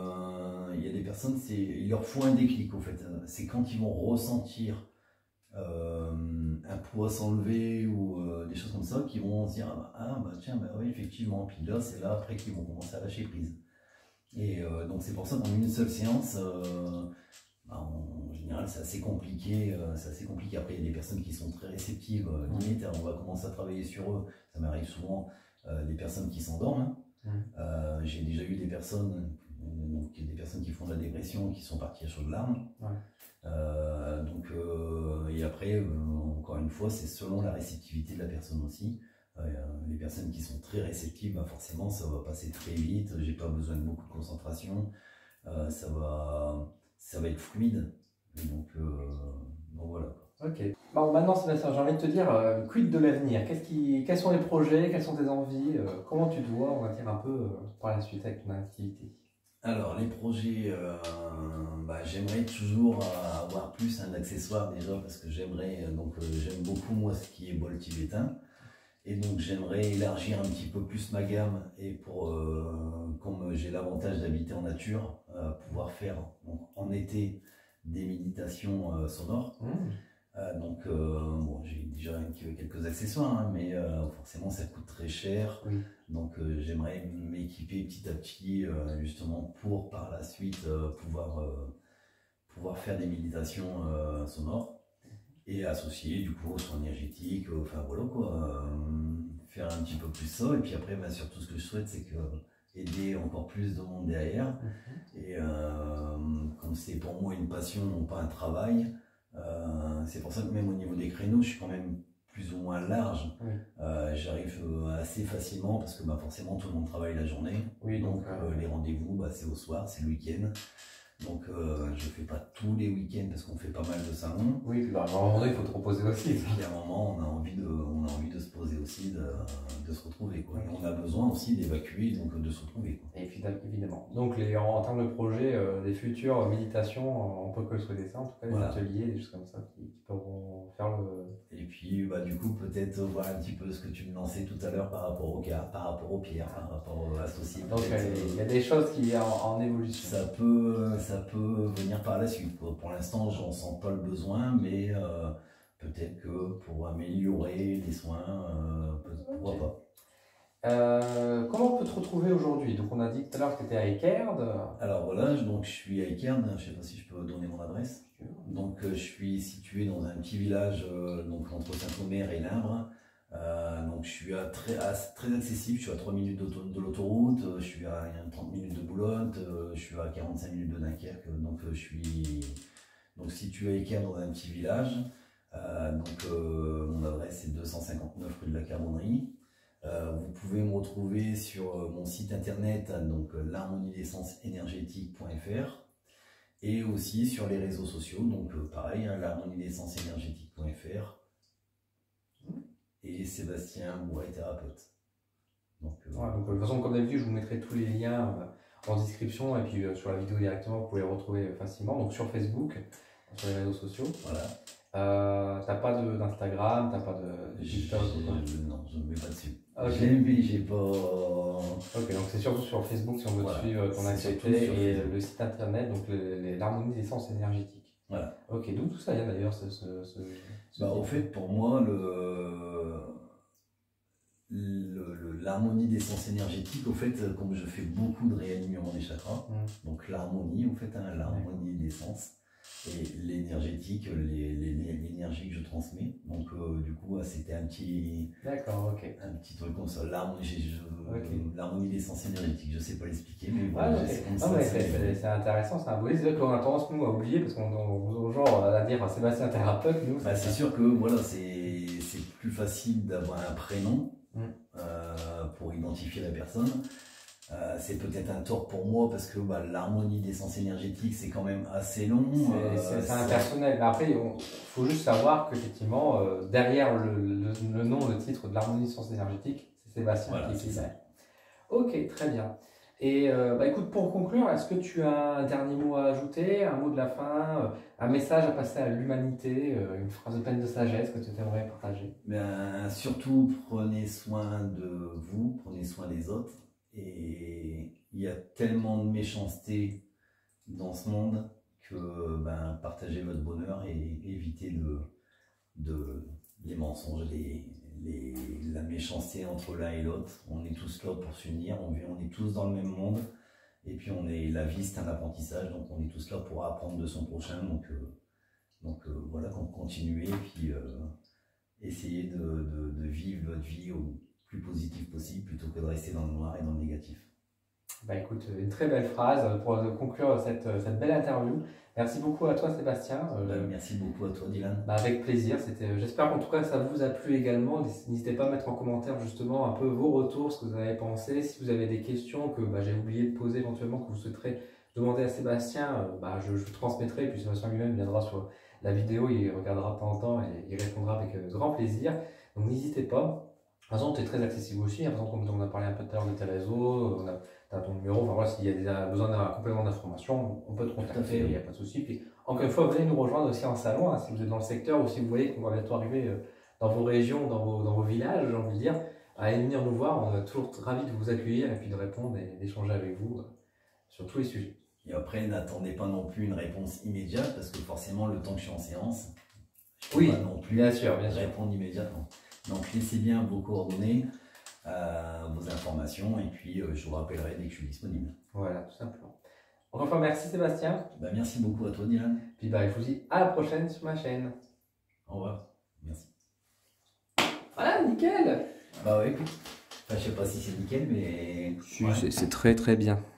euh, il y a des personnes, il leur faut un déclic, au fait. C'est quand ils vont ressentir euh, un poids s'enlever ou euh, des choses comme ça, qu'ils vont se dire, ah bah tiens, bah oui, effectivement. Puis là, c'est là après qu'ils vont commencer à lâcher prise. Et euh, donc, c'est pour ça qu'en une seule séance, euh, bah, en général, c'est assez compliqué. Euh, c'est assez compliqué. Après, il y a des personnes qui sont très réceptives. Euh, limite, on va commencer à travailler sur eux. Ça m'arrive souvent euh, des personnes qui s'endorment. Hein. Mmh. Euh, J'ai déjà eu des personnes, donc des personnes qui font de la dépression, qui sont parties à chaudes larmes. Ouais. Euh, donc, euh, et après, euh, encore une fois, c'est selon la réceptivité de la personne aussi. Euh, les personnes qui sont très réceptives, bah forcément, ça va passer très vite. J'ai pas besoin de beaucoup de concentration. Euh, ça va. Ça va être fluide, donc, euh, donc voilà. Ok. Bon, maintenant, Sébastien, j'ai envie de te dire, euh, quid de l'avenir? Qu'est-ce qui, quels sont les projets? Quelles sont tes envies? euh, Comment tu te vois, on va dire, un peu euh, par la suite avec ton activité? Alors, les projets, euh, bah, j'aimerais toujours avoir plus un accessoire déjà, parce que j'aimerais, donc euh, j'aime beaucoup moi ce qui est bol tibétain. Et donc j'aimerais élargir un petit peu plus ma gamme, et pour, euh, comme j'ai l'avantage d'habiter en nature, euh, pouvoir faire donc, en été des méditations euh, sonores. Mmh. Euh, donc euh, bon, j'ai déjà quelques accessoires, hein, mais euh, forcément ça coûte très cher. Mmh. Donc euh, j'aimerais m'équiper petit à petit, euh, justement pour par la suite euh, pouvoir, euh, pouvoir faire des méditations euh, sonores. Et associé du coup aux soins énergétiques, enfin voilà quoi, euh, faire un petit peu plus ça. Et puis après, bah, surtout ce que je souhaite, c'est que aider encore plus de monde derrière. Mm-hmm. Et euh, comme c'est pour moi une passion, non pas un travail, euh, c'est pour ça que même au niveau des créneaux, je suis quand même plus ou moins large. Oui. Euh, J'arrive assez facilement parce que bah, forcément tout le monde travaille la journée. Oui, donc, donc euh, les rendez-vous, bah, c'est au soir, c'est le week-end. Donc euh, je fais pas tous les week-ends parce qu'on fait pas mal de salons. Oui, puis bah, à un moment donné, il faut te reposer aussi. Et puis à un moment, on a envie de, on a envie de se poser aussi, de, de se retrouver, quoi. Et on a besoin aussi d'évacuer, donc de se retrouver, quoi. Et évidemment. Donc les, en, en termes de projets, euh, les futures méditations, on peut que le souhaiter ça, en tout cas des Voilà. ateliers, des choses comme ça qui, qui pourront faire le... Et puis bah, du coup, peut-être voir un petit peu ce que tu me lançais tout à l'heure par rapport aux cartes, par rapport aux pierres, par rapport aux associés. Donc il y a des choses qui sont en, en évolution. Ça peut, ça peut venir par la suite, quoi. Pour l'instant, j'en sens pas le besoin, mais euh, peut-être que pour améliorer les soins, euh, pourquoi okay. pas. Euh, comment on peut te retrouver aujourd'hui? Donc on a dit tout à l'heure que tu étais à Eckerd. Alors voilà, donc je suis à Eckerd, je ne sais pas si je peux donner mon adresse. Donc euh, je suis situé dans un petit village euh, donc, entre Saint-Omer et Limbre. Euh, donc je suis à très, à, très accessible, je suis à trois minutes de l'autoroute, je suis à trente minutes de Boulogne, je suis à quarante-cinq minutes de Dunkerque, donc je suis donc situé à Eckerd dans un petit village. Euh, donc euh, mon adresse est deux cent cinquante-neuf rue de la Carbonnerie. Euh, vous pouvez me retrouver sur euh, mon site internet, donc euh, l'harmonie d'essence énergétique point F R, et aussi sur les réseaux sociaux, donc euh, pareil, hein, l'harmonie d'essence énergétique point F R et Sébastien Bourret thérapeute. Donc, euh, ouais, donc, de toute façon, comme d'habitude, je vous mettrai tous les liens euh, en description et puis euh, sur la vidéo directement, vous pouvez les retrouver facilement. Donc sur Facebook, sur les réseaux sociaux. Voilà. Euh, t'as pas d'Instagram, t'as pas de TikTok? Non, je ne me mets pas dessus. Okay. J'ai mais j'ai pas. Ok, donc c'est surtout sur Facebook si on veut voilà. te suivre ton activité et Facebook. Le site internet, donc l'harmonie d'essence énergétique. Voilà. Ok, d'où tout ça vient d'ailleurs ce, ce, ce, ce bah, en fait, pour moi, le. L'harmonie d'essence énergétique, au fait, comme je fais beaucoup de réalignement des chakras, mmh. donc l'harmonie, en fait, hein, l'harmonie mmh. d'essence et l'énergétique, l'énergie que je transmets. Donc, euh, du coup, c'était un petit, d'accord, ok, un petit truc comme ça. L'harmonie okay. d'essence énergétique, je sais pas l'expliquer, mais ouais, voilà, okay. comme ça. C'est intéressant, c'est un beau. C'est vrai qu'on a tendance nous à oublier parce qu'on genre à dire Sébastien thérapeute, nous. Bah, c'est sûr que voilà, c'est plus facile d'avoir un prénom. Mmh. Euh, pour identifier la personne. Euh, c'est peut-être un tort pour moi parce que bah, l'harmonie d'essence énergétique c'est quand même assez long. C'est euh, impersonnel. Mais après, il faut juste savoir qu'effectivement, euh, derrière le, le, le nom, le titre de l'harmonie d'essence énergétique, c'est Sébastien voilà, qui est ça. Ok, très bien. Et euh, bah, écoute, pour conclure, est-ce que tu as un dernier mot à ajouter, un mot de la fin, un message à passer à l'humanité, une phrase pleine de sagesse que tu aimerais partager? Ben, surtout, prenez soin de vous, prenez soin des autres. Et il y a tellement de méchanceté dans ce monde que ben, partagez votre bonheur et évitez de, de, les mensonges, les, les, la méchanceté entre l'un et l'autre. On est tous là pour s'unir, on, on est tous dans le même monde. Et puis on est, la vie c'est un apprentissage, donc on est tous là pour apprendre de son prochain. Donc, euh, donc euh, voilà, continuez, puis euh, essayez de, de, de vivre votre vie au plus positif possible plutôt que de rester dans le noir et dans le négatif. Bah écoute, une très belle phrase pour conclure cette, cette belle interview. Merci beaucoup à toi Sébastien. Bah, merci beaucoup à toi Dylan. Bah, avec plaisir. J'espère qu'en tout cas ça vous a plu également. N'hésitez pas à mettre en commentaire justement un peu vos retours, ce que vous avez pensé. Si vous avez des questions que bah, j'ai oublié de poser éventuellement, que vous souhaiterez demander à Sébastien, bah, je, je vous transmettrai. Et puis Sébastien lui-même viendra sur la vidéo, il regardera de temps en temps et il répondra avec grand plaisir. Donc n'hésitez pas. De toute façon, tu es très accessible aussi. Par exemple, comme on a parlé un peu tout à l'heure de tes réseaux, tu as ton numéro. Enfin, voilà, s'il y a des, besoin d'un complément d'information, on peut te contacter, il n'y a pas de souci. Puis, encore une fois, venez nous rejoindre aussi en salon, hein, si vous êtes dans le secteur ou si vous voyez qu'on va bientôt arriver dans vos régions, dans vos, dans vos villages, j'ai envie de dire. Allez venir nous voir, on est toujours ravis de vous accueillir et puis de répondre et d'échanger avec vous sur tous les sujets. Et après, n'attendez pas non plus une réponse immédiate parce que forcément, le temps que je suis en séance, je peux oui, pas non plus bien sûr, bien répondre sûr. immédiatement. Donc laissez bien vos coordonnées, euh, vos informations, et puis euh, je vous rappellerai dès que je suis disponible. Voilà, tout simplement. Encore une fois, merci Sébastien. Bah, merci beaucoup à toi Dylan. Puis bah, je vous dis à la prochaine sur ma chaîne. Au revoir. Merci. Voilà, nickel. Bah ouais, écoute. Enfin, je sais pas si c'est nickel, mais... Si, ouais. C'est très très bien.